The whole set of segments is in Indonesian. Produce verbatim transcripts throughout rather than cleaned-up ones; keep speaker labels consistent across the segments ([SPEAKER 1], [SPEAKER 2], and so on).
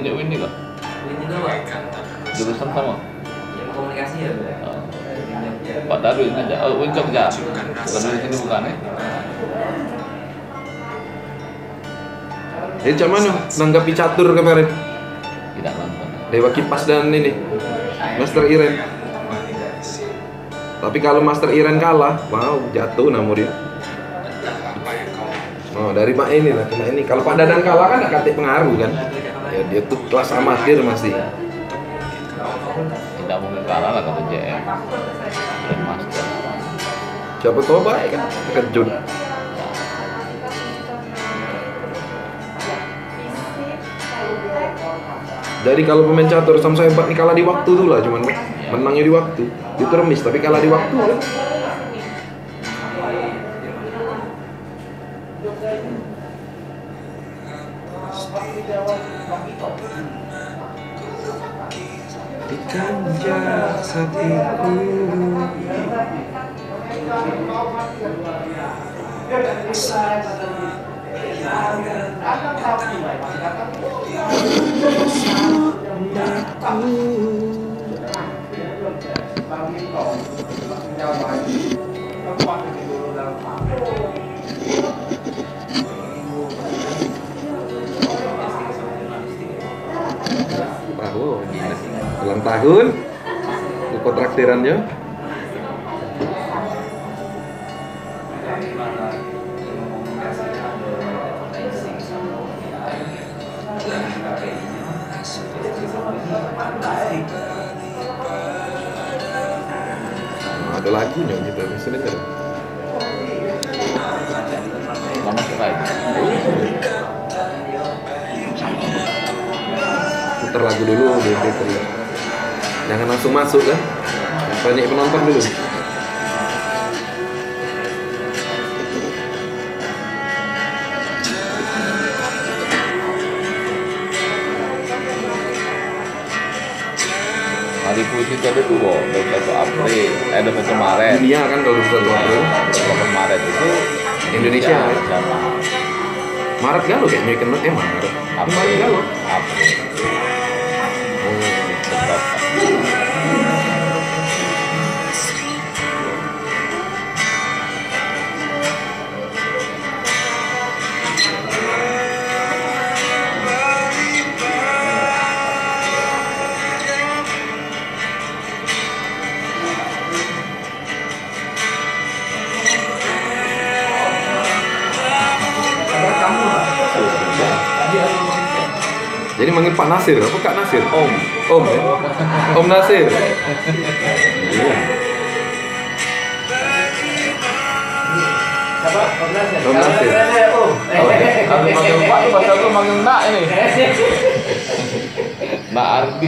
[SPEAKER 1] Ini ini kok.
[SPEAKER 2] Ini doang.
[SPEAKER 1] Jurusan sama.
[SPEAKER 2] Yang komunikasi ya, Bro.
[SPEAKER 1] Oh. Pak Darwin aja. Oh, Win Jogja. Bukan di sini bukan ya?
[SPEAKER 3] Jadi cuman menanggapi catur kemarin.
[SPEAKER 1] Tidak nonton.
[SPEAKER 3] Dewa Kipas dan ini Master Iren. Tapi kalau Master Iren kalah, wow, jatuh namu dia. Oh, dari Pak ini lah, cuma ini. Kalau Pak Dadan kalah kan ada katik pengaruh kan. Ya dia tuh kelas amatir masih.
[SPEAKER 1] Tidak mungkin kalah lah kata J M. Grandmaster.
[SPEAKER 3] Siapa tahu baik kan, terkejut. Jadi kalau pemain catur sama hebat nih kalah di waktu tuh lah, cuman menangnya di waktu. Itu remis tapi kalah di waktu kan. Dikanjak hatiku. Oh, gila. Ulang tahun buku traktirannya. Nah, ada lagunya gitu, bisa denger.
[SPEAKER 1] Lama sekali.
[SPEAKER 3] Putar lagu dulu, putar. Jangan langsung masuk kan. Banyak penonton dulu.
[SPEAKER 1] Hari puisi itu ada dua, dua puluh satu April, eh dua puluh satu Maret.
[SPEAKER 3] Dunia kan kalau dua puluh satu April.
[SPEAKER 1] dua puluh satu Maret itu
[SPEAKER 3] Indonesia.
[SPEAKER 1] Jepang.
[SPEAKER 3] Maret galau kayaknya kena eh Maret. Maret galau.
[SPEAKER 1] April.
[SPEAKER 3] Oh,
[SPEAKER 1] Tetap.
[SPEAKER 3] jadi manggil Pak Nasir, apa Kak Nasir?
[SPEAKER 1] Om.
[SPEAKER 3] Om ya? Om Nasir. Iya. Om Nasir.
[SPEAKER 1] Kalau manggil Pak itu bahasa lu manggil Nak ini. Nak Ardi.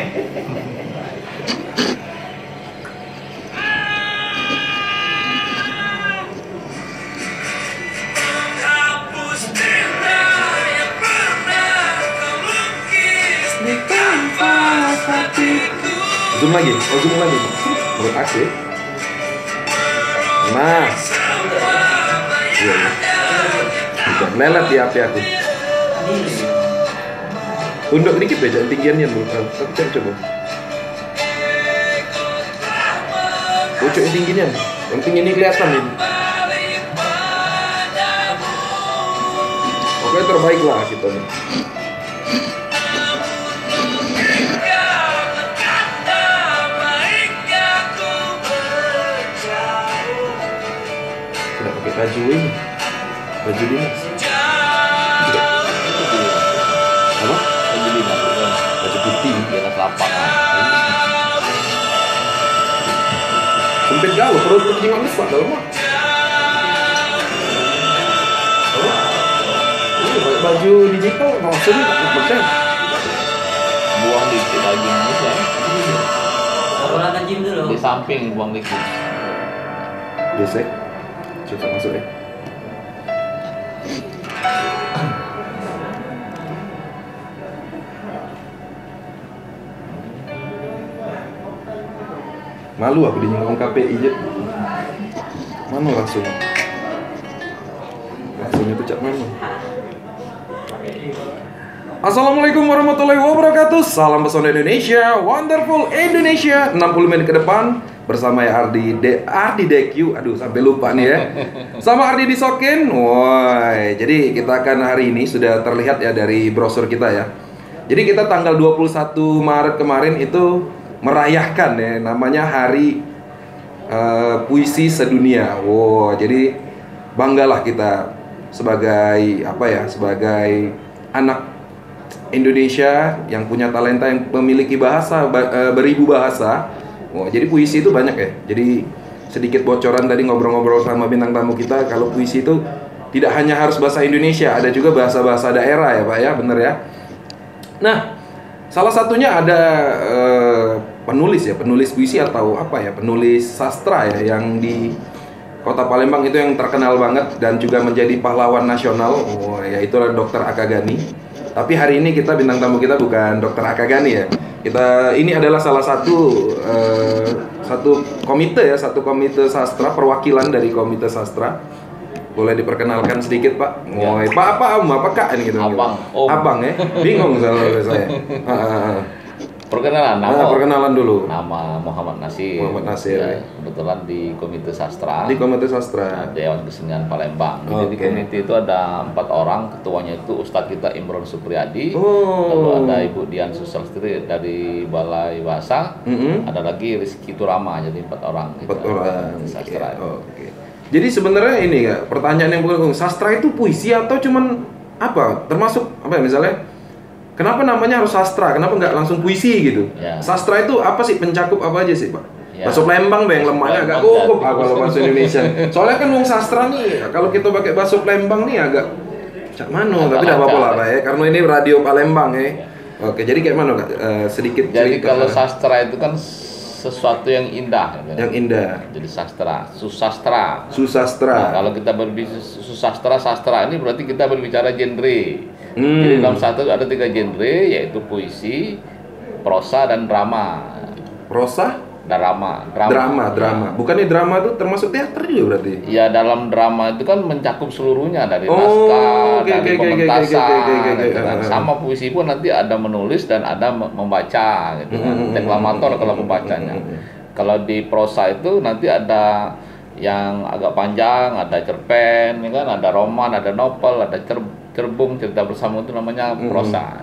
[SPEAKER 3] Zoom lagi, oh zoom lagi. Menurut aku. Nah. Iya. Udah lelet di H P aku. Tunduk dikit aja tinggiannya dulu. Coba coba. Pucuk yang tingginya. Yang tinggi ini kelihatan ini. Oke, terbaik lah kita nih. Baju ini, baju dinas. Apa?
[SPEAKER 1] Baju dinas.
[SPEAKER 3] Baju putih
[SPEAKER 1] Di atas lapangan.
[SPEAKER 3] sempit galau, perut kucing nggak besar dalam mah. Ini pakai baju digital, maksudnya nggak persen.
[SPEAKER 1] Buang dikit lagi bisa.
[SPEAKER 2] Olahraga gym dulu.
[SPEAKER 1] Di samping buang dikit.
[SPEAKER 3] Gesek, coba masuk ya. Malu aku dinyinggung K P I aja. Mana langsung? Langsung itu cak mana? Assalamualaikum warahmatullahi wabarakatuh. Salam pesona Indonesia, wonderful Indonesia. enam puluh menit ke depan bersama ya Ardi De Ardi Deq. Aduh, sampai lupa nih ya. Sama Ardi Disokin. Woi, jadi kita akan hari ini sudah terlihat ya dari brosur kita ya. Jadi kita tanggal dua puluh satu Maret kemarin itu merayakan ya namanya Hari uh, Puisi Sedunia. Wow, jadi banggalah kita sebagai apa ya? Sebagai anak Indonesia yang punya talenta, yang memiliki bahasa beribu bahasa. Oh, jadi puisi itu banyak ya. Jadi sedikit bocoran tadi ngobrol-ngobrol sama bintang tamu kita, kalau puisi itu tidak hanya harus bahasa Indonesia, ada juga bahasa-bahasa daerah ya Pak ya, bener ya. Nah, salah satunya ada uh, penulis ya, penulis puisi atau apa ya, penulis sastra ya yang di Kota Palembang itu yang terkenal banget dan juga menjadi pahlawan nasional. Oh, yaitu dokter Aka Ghani. Tapi hari ini kita bintang tamu kita bukan dokter Aka Ghani ya. Kita ini adalah salah satu uh, satu komite ya, satu komite sastra, perwakilan dari komite sastra. Boleh diperkenalkan sedikit Pak?
[SPEAKER 1] Ya.
[SPEAKER 3] Woi, Pak apa Om? Apa Kak ini gitu?
[SPEAKER 1] Abang, Om.
[SPEAKER 3] Abang ya? Bingung soalnya saya.
[SPEAKER 1] Perkenalan nama.
[SPEAKER 3] Nah, perkenalan dulu.
[SPEAKER 1] Nama Muhammad Nasir.
[SPEAKER 3] Muhammad Nasir.
[SPEAKER 1] Ya, kebetulan di Komite Sastra.
[SPEAKER 3] Di komite sastra.
[SPEAKER 1] Dewan Kesenian Palembang. Jadi di
[SPEAKER 3] Oke.
[SPEAKER 1] komite itu ada empat orang, ketuanya itu Ustadz kita Imron Supriyadi,
[SPEAKER 3] Oh.
[SPEAKER 1] lalu ada Ibu Dian Susalstri dari Balai Bahasa,
[SPEAKER 3] Mm-mm.
[SPEAKER 1] ada lagi Rizky Turama, jadi empat orang. kita
[SPEAKER 3] Empat orang.
[SPEAKER 1] di Sastra.
[SPEAKER 3] Oke. Oke. Jadi sebenarnya ini ya pertanyaan yang bukan sastra itu puisi atau cuman apa? Termasuk apa ya misalnya? Kenapa namanya harus sastra? Kenapa nggak langsung puisi gitu?
[SPEAKER 1] Ya.
[SPEAKER 3] Sastra itu apa sih, pencakup apa aja sih Pak?
[SPEAKER 1] Ya.
[SPEAKER 3] Bahasa Palembang yang lemahnya agak
[SPEAKER 1] Palembang
[SPEAKER 3] gugup
[SPEAKER 1] dan-
[SPEAKER 3] ah, kalau bahasa Indonesia. Soalnya kan wong sastra nih, kalau kita pakai bahasa Palembang nih agak cak mano,
[SPEAKER 1] Agak
[SPEAKER 3] tapi tidak apa-apa lah
[SPEAKER 1] lancar.
[SPEAKER 3] Pak ya, karena ini radio Palembang ya. Oke, jadi kayak mana Kak? Eh, sedikit
[SPEAKER 1] Jadi
[SPEAKER 3] cerita.
[SPEAKER 1] kalau sastra itu kan sesuatu yang indah, gitu.
[SPEAKER 3] yang indah,
[SPEAKER 1] Jadi sastra, susastra. Nah,
[SPEAKER 3] susastra.
[SPEAKER 1] kalau kita berbicara susastra, sastra ini berarti kita berbicara genre.
[SPEAKER 3] Hmm.
[SPEAKER 1] Jadi dalam satu ada tiga genre, yaitu puisi, prosa, dan drama.
[SPEAKER 3] Prosa,
[SPEAKER 1] Drama, drama.
[SPEAKER 3] drama, drama. Bukannya drama itu termasuk teater juga berarti?
[SPEAKER 1] Ya dalam drama itu kan mencakup seluruhnya dari
[SPEAKER 3] Oh,
[SPEAKER 1] naskah,
[SPEAKER 3] oke,
[SPEAKER 1] dari
[SPEAKER 3] oke, oke,
[SPEAKER 1] pementasan,
[SPEAKER 3] oke, oke, oke, oke,
[SPEAKER 1] gitu kan.
[SPEAKER 3] oke.
[SPEAKER 1] Sama puisi pun nanti ada menulis dan ada me- membaca, gitu kan.
[SPEAKER 3] Hmm,
[SPEAKER 1] Deklamator
[SPEAKER 3] hmm,
[SPEAKER 1] kalau
[SPEAKER 3] hmm,
[SPEAKER 1] pembacanya.
[SPEAKER 3] hmm, hmm.
[SPEAKER 1] Kalau di prosa itu nanti ada yang agak panjang, ada cerpen, ya kan, ada roman, ada novel, ada cer- cerbung, cerita bersama, itu namanya
[SPEAKER 3] Hmm.
[SPEAKER 1] prosa.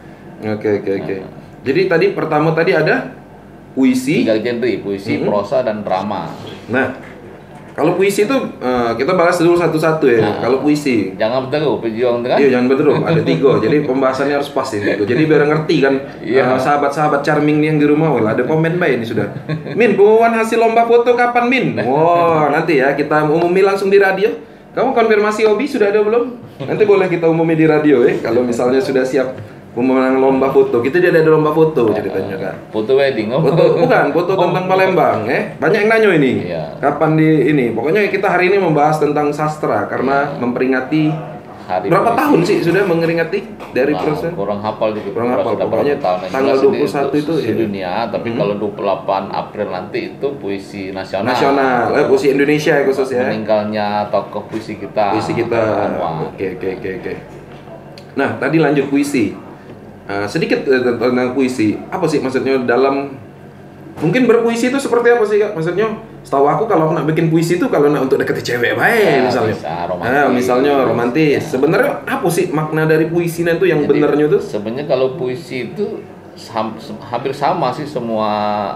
[SPEAKER 3] Oke, oke, oke. Jadi tadi pertama tadi ada puisi.
[SPEAKER 1] Tiga genre, puisi,
[SPEAKER 3] Hmm.
[SPEAKER 1] prosa, dan drama.
[SPEAKER 3] Nah, kalau puisi itu eh, kita bahas dulu satu-satu ya.
[SPEAKER 1] Nah.
[SPEAKER 3] Kalau puisi,
[SPEAKER 1] Jangan berteru, pejuang dengan
[SPEAKER 3] iya jangan betul, ada tiga. Jadi pembahasannya harus pas ini. Jadi biar ngerti kan
[SPEAKER 1] Iya.
[SPEAKER 3] eh, sahabat-sahabat charming nih yang di rumah, wah ada komen baik ini sudah. Min, pengumuman hasil lomba foto kapan Min? Wow, nanti ya kita umumi langsung di radio. Kamu konfirmasi hobi sudah ada belum? Nanti boleh kita umumi di radio ya. Kalau misalnya sudah siap pemenang lomba foto, kita tidak ada lomba foto ceritanya kan.
[SPEAKER 1] foto wedding, oh.
[SPEAKER 3] Foto bukan, foto tentang Palembang, eh. Banyak yang nanya ini.
[SPEAKER 1] Iya.
[SPEAKER 3] Kapan di ini? Pokoknya kita hari ini membahas tentang sastra karena memperingati
[SPEAKER 1] Hari
[SPEAKER 3] berapa
[SPEAKER 1] puisi.
[SPEAKER 3] tahun sih sudah mengeringati dari
[SPEAKER 1] Nah,
[SPEAKER 3] proses?
[SPEAKER 1] kurang hafal juga.
[SPEAKER 3] Kurang hafal,
[SPEAKER 1] Sudah
[SPEAKER 3] pokoknya
[SPEAKER 1] berapa tahun yang
[SPEAKER 3] tanggal
[SPEAKER 1] jelas
[SPEAKER 3] dua
[SPEAKER 1] ini
[SPEAKER 3] puluh satu
[SPEAKER 1] untuk
[SPEAKER 3] itu, iya.
[SPEAKER 1] sedunia, tapi
[SPEAKER 3] Mhm.
[SPEAKER 1] kalau dua puluh delapan April nanti itu puisi nasional.
[SPEAKER 3] Nasional, eh, puisi Indonesia ya khusus ya.
[SPEAKER 1] Meninggalnya tokoh puisi kita.
[SPEAKER 3] Puisi kita.
[SPEAKER 1] Anwar.
[SPEAKER 3] Oke, oke, oke, oke. Nah, tadi lanjut puisi. Eh, sedikit eh, tentang puisi. Apa sih maksudnya dalam mungkin berpuisi itu seperti apa sih Kak? Maksudnya setahu aku kalau nak bikin puisi itu kalau nak untuk deketin cewek baik
[SPEAKER 1] Ya,
[SPEAKER 3] misalnya.
[SPEAKER 1] bisa, romantis.
[SPEAKER 3] Eh, misalnya romantis. Sebenarnya apa sih makna dari puisinya itu yang
[SPEAKER 1] Jadi,
[SPEAKER 3] benernya tuh?
[SPEAKER 1] Sebenarnya kalau puisi itu sam- se- hampir sama sih semua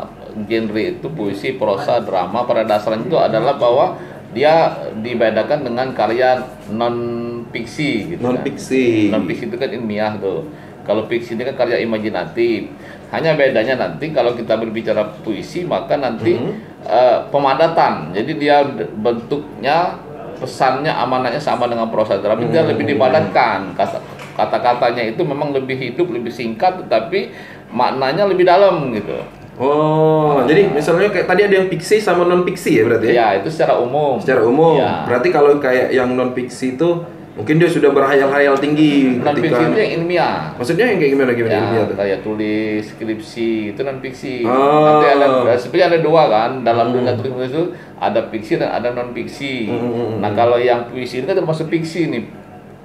[SPEAKER 1] genre itu, puisi, prosa, drama, pada dasarnya itu adalah bahwa dia dibedakan dengan karya non fiksi gitu.
[SPEAKER 3] Non
[SPEAKER 1] kan.
[SPEAKER 3] fiksi.
[SPEAKER 1] Non fiksi itu kan ilmiah tuh. Kalau fiksi ini kan karya imajinatif. Hanya bedanya nanti kalau kita berbicara puisi maka nanti
[SPEAKER 3] Mhm.
[SPEAKER 1] eh, pemadatan. Jadi dia d- bentuknya, pesannya, amanatnya sama dengan prosa, tapi dia
[SPEAKER 3] Mhm.
[SPEAKER 1] lebih dipadatkan. Kata kata-katanya itu memang lebih hidup, lebih singkat, tetapi maknanya lebih dalam gitu.
[SPEAKER 3] Oh, jadi misalnya kayak tadi ada yang fiksi sama non fiksi ya berarti?
[SPEAKER 1] Ya, itu secara umum.
[SPEAKER 3] Secara umum.
[SPEAKER 1] Ya.
[SPEAKER 3] Berarti kalau kayak yang non fiksi itu mungkin dia sudah berhayal-hayal tinggi
[SPEAKER 1] Non fiksi
[SPEAKER 3] ketika
[SPEAKER 1] itu yang ilmiah.
[SPEAKER 3] maksudnya yang kayak gimana gimana
[SPEAKER 1] Ya,
[SPEAKER 3] ilmiah tuh?
[SPEAKER 1] kayak tulis, skripsi, itu non fiksi.
[SPEAKER 3] Oh.
[SPEAKER 1] Nanti ada sebenarnya ada dua kan dalam
[SPEAKER 3] Hmm.
[SPEAKER 1] dunia tulis itu, ada fiksi dan ada non fiksi.
[SPEAKER 3] Hmm, hmm, hmm,
[SPEAKER 1] Nah,
[SPEAKER 3] hmm.
[SPEAKER 1] kalau yang puisi ini kan termasuk fiksi nih.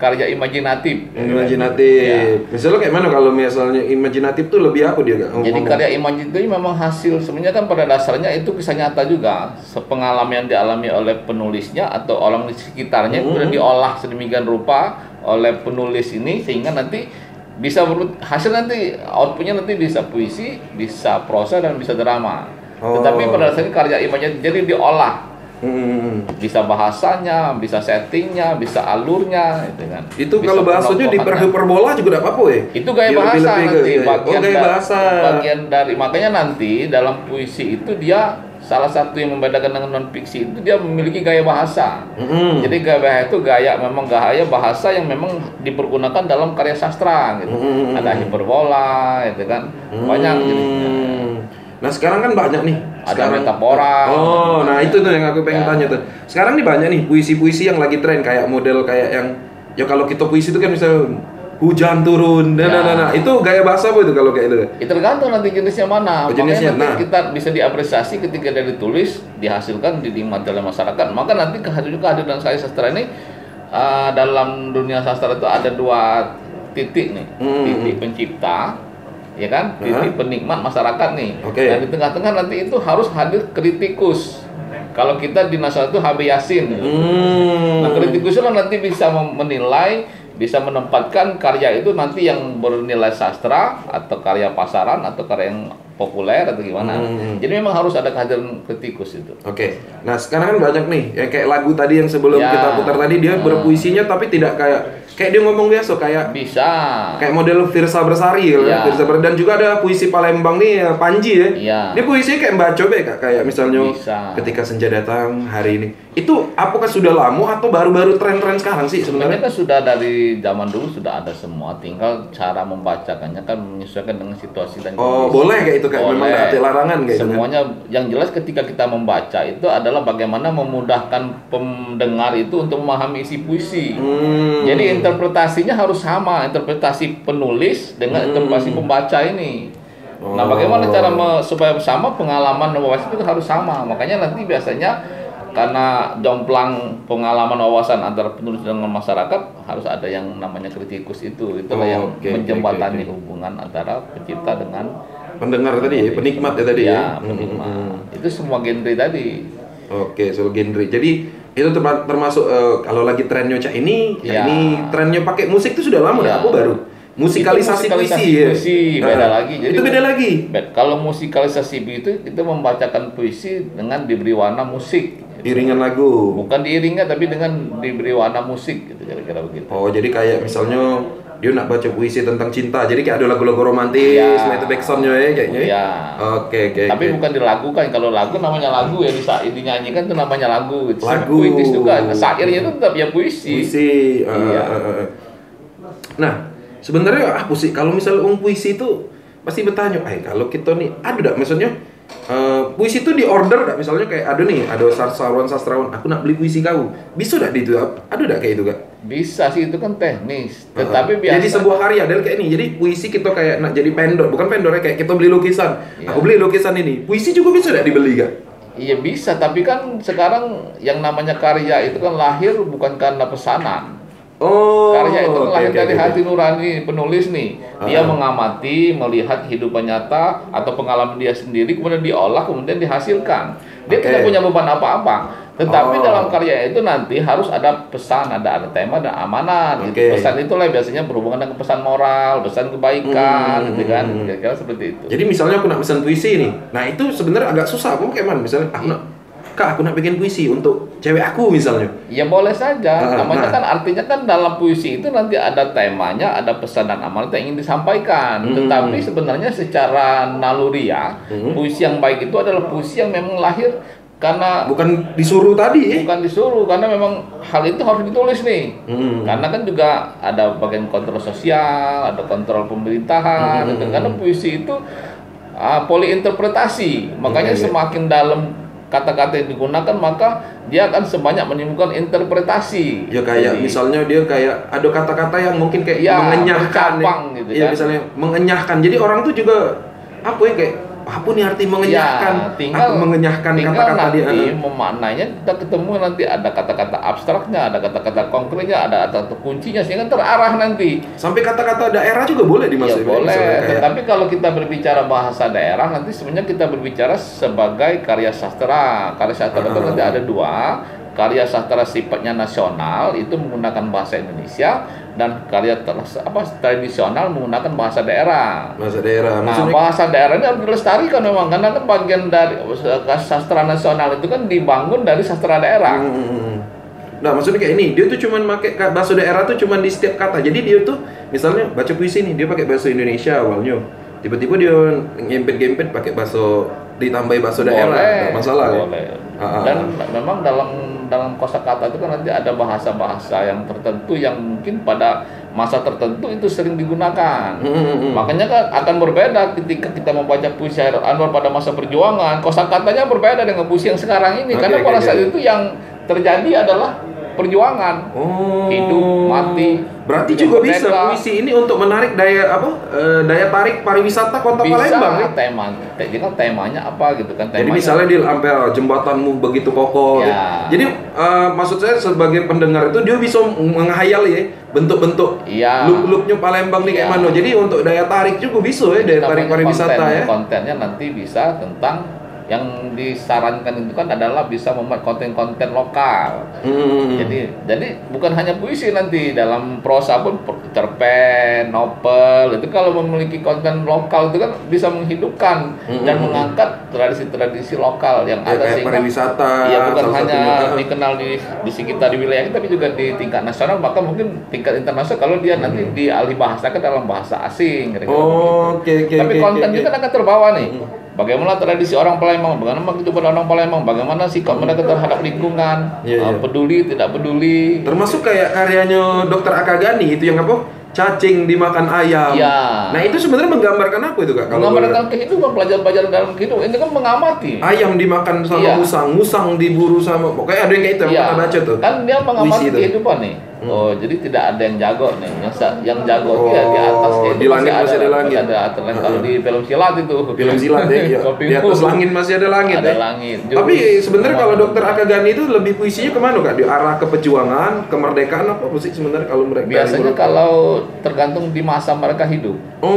[SPEAKER 1] karya imajinatif.
[SPEAKER 3] Imajinatif. Misalnya kayak mana kalau misalnya imajinatif tuh lebih apa dia Kak?
[SPEAKER 1] Jadi karya imajinatif itu memang hasil sebenarnya kan pada dasarnya itu kisah nyata juga, sepengalaman yang dialami oleh penulisnya atau orang di sekitarnya,
[SPEAKER 3] Hmm.
[SPEAKER 1] kemudian diolah sedemikian rupa oleh penulis ini sehingga nanti bisa ber- hasil nanti outputnya nanti bisa puisi, bisa prosa dan bisa drama.
[SPEAKER 3] Oh.
[SPEAKER 1] Tetapi pada dasarnya karya imajinatif jadi diolah.
[SPEAKER 3] Hmm.
[SPEAKER 1] Bisa bahasanya, bisa settingnya, bisa alurnya, gitu kan.
[SPEAKER 3] Itu
[SPEAKER 1] Bisa
[SPEAKER 3] kalau bahasanya di
[SPEAKER 1] penokohannya.
[SPEAKER 3] hiperbola juga enggak apa-apa ya?
[SPEAKER 1] Itu gaya
[SPEAKER 3] Dia
[SPEAKER 1] bahasa
[SPEAKER 3] lebih-lebih ke-
[SPEAKER 1] nanti
[SPEAKER 3] oh,
[SPEAKER 1] bagian
[SPEAKER 3] gaya
[SPEAKER 1] da-
[SPEAKER 3] bahasa.
[SPEAKER 1] bagian dari makanya nanti dalam puisi itu dia salah satu yang membedakan dengan non fiksi itu dia memiliki gaya bahasa.
[SPEAKER 3] Hmm.
[SPEAKER 1] Jadi gaya bahasa itu gaya memang gaya bahasa yang memang dipergunakan dalam karya sastra gitu.
[SPEAKER 3] Hmm.
[SPEAKER 1] Ada hiperbola itu kan. Banyak jadinya.
[SPEAKER 3] Hmm. Nah sekarang kan banyak nih.
[SPEAKER 1] Ada
[SPEAKER 3] Sekarang,
[SPEAKER 1] metafora.
[SPEAKER 3] Oh, nah itu tuh yang aku pengen
[SPEAKER 1] Ya.
[SPEAKER 3] tanya tuh. Sekarang nih banyak nih puisi-puisi yang lagi tren kayak model kayak yang ya kalau kita puisi itu kan bisa hujan turun, nah,
[SPEAKER 1] Ya.
[SPEAKER 3] nah, nah, nah. Itu gaya bahasa apa itu kalau kayak itu?
[SPEAKER 1] Itu tergantung nanti jenisnya mana.
[SPEAKER 3] Oh, jenisnya,
[SPEAKER 1] Makanya nanti
[SPEAKER 3] nah.
[SPEAKER 1] kita bisa diapresiasi ketika dia ditulis, dihasilkan, dinikmati oleh masyarakat. Maka nanti kehadiran kehadiran saya sastra ini uh, dalam dunia sastra itu ada dua titik nih,
[SPEAKER 3] Hmm.
[SPEAKER 1] titik pencipta, ya kan,
[SPEAKER 3] Hah?
[SPEAKER 1] titik penikmat masyarakat nih.
[SPEAKER 3] Oke.
[SPEAKER 1] Dan di tengah-tengah nanti itu harus hadir kritikus. Kalau kita di nasional itu H B Yasin. gitu.
[SPEAKER 3] Hmm.
[SPEAKER 1] Nah, kritikus itu nanti bisa mem- menilai, bisa menempatkan karya itu nanti yang bernilai sastra atau karya pasaran atau karya yang populer atau gimana.
[SPEAKER 3] Hmm.
[SPEAKER 1] Jadi memang harus ada kehadiran kritikus itu.
[SPEAKER 3] Oke, nah sekarang kan banyak nih, ya kayak lagu tadi yang sebelum
[SPEAKER 1] Ya.
[SPEAKER 3] kita putar tadi dia
[SPEAKER 1] Hmm.
[SPEAKER 3] berpuisinya tapi tidak kayak kayak dia ngomong biasa kayak
[SPEAKER 1] Bisa.
[SPEAKER 3] kayak model Firsa Bersari ya,
[SPEAKER 1] Iya.
[SPEAKER 3] Firsa Ber- dan juga ada puisi Palembang nih ya, Panji ya.
[SPEAKER 1] Iya.
[SPEAKER 3] Dia puisinya kayak Mbak Cobe Kak, kayak misalnya
[SPEAKER 1] Bisa.
[SPEAKER 3] ketika senja datang hari ini. Itu apakah sudah lama atau baru-baru tren-tren sekarang sih
[SPEAKER 1] Sebenarnya
[SPEAKER 3] sebenarnya?
[SPEAKER 1] kan sudah dari zaman dulu sudah ada semua, tinggal cara membacakannya kan menyesuaikan dengan situasi dan
[SPEAKER 3] Oh,
[SPEAKER 1] kondisi.
[SPEAKER 3] boleh kayak itu kayak memang
[SPEAKER 1] Boleh.
[SPEAKER 3] nggak ada larangan kayak gitu kan?
[SPEAKER 1] Semuanya yang jelas ketika kita membaca itu adalah bagaimana memudahkan pendengar itu untuk memahami isi puisi.
[SPEAKER 3] Hmm.
[SPEAKER 1] Jadi interpretasinya harus sama, interpretasi penulis dengan
[SPEAKER 3] Hmm.
[SPEAKER 1] interpretasi pembaca ini. Nah,
[SPEAKER 3] Oh.
[SPEAKER 1] bagaimana cara me- supaya sama pengalaman membaca itu harus sama. Makanya nanti biasanya karena jomplang pengalaman wawasan antara penulis dengan masyarakat harus ada yang namanya kritikus itu. Itulah
[SPEAKER 3] Oh,
[SPEAKER 1] yang
[SPEAKER 3] oke, oke,
[SPEAKER 1] menjembatani
[SPEAKER 3] oke, oke.
[SPEAKER 1] hubungan antara pencipta dengan
[SPEAKER 3] pendengar tadi ya, penikmat ya tadi ya.
[SPEAKER 1] ya,
[SPEAKER 3] Hmm,
[SPEAKER 1] penikmat.
[SPEAKER 3] hmm, hmm.
[SPEAKER 1] Itu semua genre tadi.
[SPEAKER 3] Oke, soal genre. Jadi itu terma- termasuk eh, kalau lagi trennya cak ini, ya.
[SPEAKER 1] Ya.
[SPEAKER 3] ini trennya pakai musik itu sudah lama
[SPEAKER 1] Ya.
[SPEAKER 3] dah, apa baru? Musikalisasi,
[SPEAKER 1] Itu musikalisasi
[SPEAKER 3] puisi ya.
[SPEAKER 1] puisi, beda
[SPEAKER 3] Nah,
[SPEAKER 1] lagi. Jadi
[SPEAKER 3] itu beda lagi.
[SPEAKER 1] Bet, kalau musikalisasi itu kita membacakan puisi dengan diberi warna musik.
[SPEAKER 3] Iringan lagu.
[SPEAKER 1] Bukan diiringnya tapi dengan diberi warna musik gitu kira-kira begitu.
[SPEAKER 3] Oh, jadi kayak misalnya dia nak baca puisi tentang cinta. Jadi kayak ada lagu-lagu romantis,
[SPEAKER 1] Ya.
[SPEAKER 3] nah itu backsoundnya ya kayaknya.
[SPEAKER 1] Ya.
[SPEAKER 3] Oke, oke.
[SPEAKER 1] Tapi
[SPEAKER 3] oke.
[SPEAKER 1] bukan dilakukan. Kalau lagu namanya lagu ya di saat dinyanyikan itu namanya lagu. Gitu.
[SPEAKER 3] Lagu.
[SPEAKER 1] Puitis juga. Syairnya itu tetap ya puisi.
[SPEAKER 3] Puisi. eh,
[SPEAKER 1] Iya.
[SPEAKER 3] eh, eh, eh. Nah, sebenarnya ah puisi kalau misalnya um puisi itu pasti bertanya, eh kalau kita nih ada enggak maksudnya eh, puisi itu di order enggak misalnya kayak ada nih, ada sastrawan sastrawan, aku nak beli puisi kau. Bisa enggak di itu? Ada enggak kayak itu, Kak?
[SPEAKER 1] Bisa sih itu kan teknis.
[SPEAKER 3] Uh-uh.
[SPEAKER 1] Tetapi biasa.
[SPEAKER 3] Jadi sebuah karya dari kayak ini. Jadi puisi kita kayak nak jadi pendor, bukan pendornya kayak kita beli lukisan.
[SPEAKER 1] Iya.
[SPEAKER 3] Aku beli lukisan ini. Puisi juga bisa enggak dibeli, Kak?
[SPEAKER 1] Iya bisa, tapi kan sekarang yang namanya karya itu kan lahir bukan karena pesanan.
[SPEAKER 3] Oh.
[SPEAKER 1] Karya itu
[SPEAKER 3] oke,
[SPEAKER 1] lahir
[SPEAKER 3] oke,
[SPEAKER 1] dari
[SPEAKER 3] oke.
[SPEAKER 1] hati nurani penulis nih. Dia
[SPEAKER 3] Ah.
[SPEAKER 1] mengamati, melihat kehidupan nyata atau pengalaman dia sendiri, kemudian diolah, kemudian dihasilkan. Dia
[SPEAKER 3] Oke.
[SPEAKER 1] tidak punya beban apa-apa. Tetapi
[SPEAKER 3] Oh.
[SPEAKER 1] dalam karya itu nanti harus ada pesan, ada ada tema, ada amanat.
[SPEAKER 3] Oke.
[SPEAKER 1] Gitu. Pesan itulah biasanya berhubungan dengan pesan moral, pesan kebaikan,
[SPEAKER 3] Hmm.
[SPEAKER 1] gitu kan. Kira-kira seperti itu.
[SPEAKER 3] Jadi misalnya aku nak pesan puisi nih. Nah, itu sebenarnya agak susah. Aku kayak mana? Misalnya aku nak Kak, aku nak bikin puisi untuk cewek aku misalnya.
[SPEAKER 1] Ya boleh saja.
[SPEAKER 3] Ah,
[SPEAKER 1] Namanya
[SPEAKER 3] nah.
[SPEAKER 1] kan artinya kan dalam puisi itu nanti ada temanya, ada pesan dan amanat yang ingin disampaikan.
[SPEAKER 3] Hmm.
[SPEAKER 1] Tetapi sebenarnya secara naluriah,
[SPEAKER 3] Hmm.
[SPEAKER 1] puisi yang baik itu adalah puisi yang memang lahir karena
[SPEAKER 3] Bukan disuruh tadi.
[SPEAKER 1] bukan disuruh, karena memang hal itu harus ditulis nih.
[SPEAKER 3] Hmm.
[SPEAKER 1] Karena kan juga ada bagian kontrol sosial, ada kontrol pemerintahan,
[SPEAKER 3] Hmm.
[SPEAKER 1] gitu. Karena puisi itu uh, poliinterpretasi. Makanya
[SPEAKER 3] Iya, iya.
[SPEAKER 1] semakin dalam kata-kata yang digunakan maka dia akan sebanyak menimbulkan interpretasi.
[SPEAKER 3] Ya kayak
[SPEAKER 1] Jadi,
[SPEAKER 3] misalnya dia kayak ada kata-kata yang mungkin kayak
[SPEAKER 1] Ya,
[SPEAKER 3] mengenyahkan.
[SPEAKER 1] bercabang gitu
[SPEAKER 3] Iya,
[SPEAKER 1] kan.
[SPEAKER 3] misalnya mengenyahkan. Jadi orang tuh juga apa ya kayak apa nih arti mengenyahkan?
[SPEAKER 1] Ya, tinggal
[SPEAKER 3] Apa mengenyahkan
[SPEAKER 1] tinggal
[SPEAKER 3] kata-kata
[SPEAKER 1] nanti
[SPEAKER 3] dia?
[SPEAKER 1] memaknainya kita ketemu nanti ada kata-kata abstraknya, ada kata-kata konkretnya, ada kata-kata kuncinya sehingga terarah nanti.
[SPEAKER 3] Sampai kata-kata daerah juga boleh
[SPEAKER 1] Ya
[SPEAKER 3] dimasukin.
[SPEAKER 1] boleh,
[SPEAKER 3] misalnya kayak-
[SPEAKER 1] tetapi kalau kita berbicara bahasa daerah nanti sebenarnya kita berbicara sebagai karya sastra. Karya sastra itu
[SPEAKER 3] Ah.
[SPEAKER 1] nanti ada dua, karya sastra sifatnya nasional itu menggunakan bahasa Indonesia dan karya ter- apa tradisional menggunakan bahasa daerah.
[SPEAKER 3] bahasa daerah.
[SPEAKER 1] Nah,
[SPEAKER 3] Maksudnya
[SPEAKER 1] bahasa daerah ini harus dilestarikan memang karena kan bagian dari sastra nasional itu kan dibangun dari sastra daerah.
[SPEAKER 3] Hmm, hmm, hmm. Nah, maksudnya kayak ini, dia tuh cuman pakai ka- bahasa daerah tuh cuman di setiap kata. Jadi dia tuh misalnya baca puisi nih, dia pakai bahasa Indonesia awalnya. Tiba-tiba dia ngempet-ngempet pakai bahasa ditambahi bahasa daerah, nggak masalah ya.
[SPEAKER 1] boleh.
[SPEAKER 3] Ah, ah,
[SPEAKER 1] Dan
[SPEAKER 3] ah.
[SPEAKER 1] memang dalam dalam kosakata itu kan nanti ada bahasa-bahasa yang tertentu yang mungkin pada masa tertentu itu sering digunakan.
[SPEAKER 3] Hmm, hmm, hmm.
[SPEAKER 1] Makanya kan akan berbeda ketika kita membaca puisi Hairil Anwar pada masa perjuangan. Kosakatanya berbeda dengan puisi yang sekarang ini
[SPEAKER 3] Oke,
[SPEAKER 1] karena
[SPEAKER 3] oke,
[SPEAKER 1] pada
[SPEAKER 3] oke.
[SPEAKER 1] saat itu yang terjadi adalah perjuangan.
[SPEAKER 3] Oh,
[SPEAKER 1] Hidup, mati.
[SPEAKER 3] Berarti
[SPEAKER 1] hidup
[SPEAKER 3] juga bisa
[SPEAKER 1] merdeka.
[SPEAKER 3] puisi ini untuk menarik daya apa? eh, daya tarik pariwisata Kota
[SPEAKER 1] Bisa
[SPEAKER 3] Palembang ya.
[SPEAKER 1] tema, jadi kan temanya apa gitu kan?
[SPEAKER 3] Jadi
[SPEAKER 1] Temanya,
[SPEAKER 3] misalnya di sampai jembatanmu begitu kokoh.
[SPEAKER 1] Ya.
[SPEAKER 3] Jadi eh, maksud saya sebagai pendengar itu dia bisa menghayal ya bentuk-bentuk
[SPEAKER 1] Iya.
[SPEAKER 3] look-looknya Palembang nih kayak
[SPEAKER 1] Iya.
[SPEAKER 3] mana. Jadi untuk daya tarik juga bisa ya daya tarik
[SPEAKER 1] namanya
[SPEAKER 3] pariwisata
[SPEAKER 1] konten,
[SPEAKER 3] ya.
[SPEAKER 1] kontennya nanti bisa tentang yang disarankan itu kan adalah bisa membuat konten-konten lokal.
[SPEAKER 3] Hmm.
[SPEAKER 1] Jadi jadi bukan hanya puisi nanti dalam prosa pun cerpen, novel itu kalau memiliki konten lokal itu kan bisa menghidupkan
[SPEAKER 3] Hmm.
[SPEAKER 1] dan mengangkat tradisi-tradisi lokal yang
[SPEAKER 3] Ya,
[SPEAKER 1] ada
[SPEAKER 3] kayak
[SPEAKER 1] sehingga
[SPEAKER 3] pariwisata,
[SPEAKER 1] ya bukan
[SPEAKER 3] salah
[SPEAKER 1] hanya
[SPEAKER 3] satunya.
[SPEAKER 1] dikenal di di sekitar di wilayah kita tapi juga di tingkat nasional bahkan mungkin tingkat internasional kalau dia nanti dialih bahasakan dalam bahasa asing kira-kira begitu.
[SPEAKER 3] Oh, oke oke
[SPEAKER 1] Tapi
[SPEAKER 3] oke,
[SPEAKER 1] konten
[SPEAKER 3] oke,
[SPEAKER 1] juga
[SPEAKER 3] oke.
[SPEAKER 1] akan terbawa nih.
[SPEAKER 3] Hmm.
[SPEAKER 1] Bagaimana tradisi orang Palembang, bagaimana kehidupan orang Palembang, bagaimana sikap mereka terhadap lingkungan,
[SPEAKER 3] Iya,
[SPEAKER 1] uh,
[SPEAKER 3] iya.
[SPEAKER 1] peduli tidak peduli.
[SPEAKER 3] Termasuk kayak karyanya Dokter Akagani itu yang apa? Cacing dimakan ayam.
[SPEAKER 1] Iya.
[SPEAKER 3] Nah, itu sebenarnya menggambarkan apa itu, Kak? Kalau
[SPEAKER 1] Menggambarkan kehidupan, pelajaran-pelajaran dalam kehidupan. Ini kan mengamati.
[SPEAKER 3] ayam dimakan sama
[SPEAKER 1] Iya.
[SPEAKER 3] musang, musang diburu sama pokoknya ada yang kayak itu yang
[SPEAKER 1] Iya.
[SPEAKER 3] pernah baca tuh.
[SPEAKER 1] Kan dia mengamati
[SPEAKER 3] Puisi itu.
[SPEAKER 1] kehidupan nih.
[SPEAKER 3] Hmm.
[SPEAKER 1] Oh, jadi tidak ada yang jago nih. Yang sa- yang jago
[SPEAKER 3] Oh,
[SPEAKER 1] dia di atas itu
[SPEAKER 3] di langit masih ada langit.
[SPEAKER 1] Masih ada atas langit. Kalau di film silat itu.
[SPEAKER 3] Film silat ya, iya.
[SPEAKER 1] Kopi
[SPEAKER 3] Di atas
[SPEAKER 1] Mu.
[SPEAKER 3] langit masih ada langit
[SPEAKER 1] Ada
[SPEAKER 3] ya.
[SPEAKER 1] langit.
[SPEAKER 3] Tapi
[SPEAKER 1] Jurus.
[SPEAKER 3] sebenarnya kalau
[SPEAKER 1] Semua.
[SPEAKER 3] Dokter Akagani itu lebih puisinya kemana, Kak? Di arah keperjuangan, kemerdekaan apa sih sebenarnya kalau mereka?
[SPEAKER 1] Biasanya
[SPEAKER 3] yang-
[SPEAKER 1] kalau tergantung di masa mereka hidup.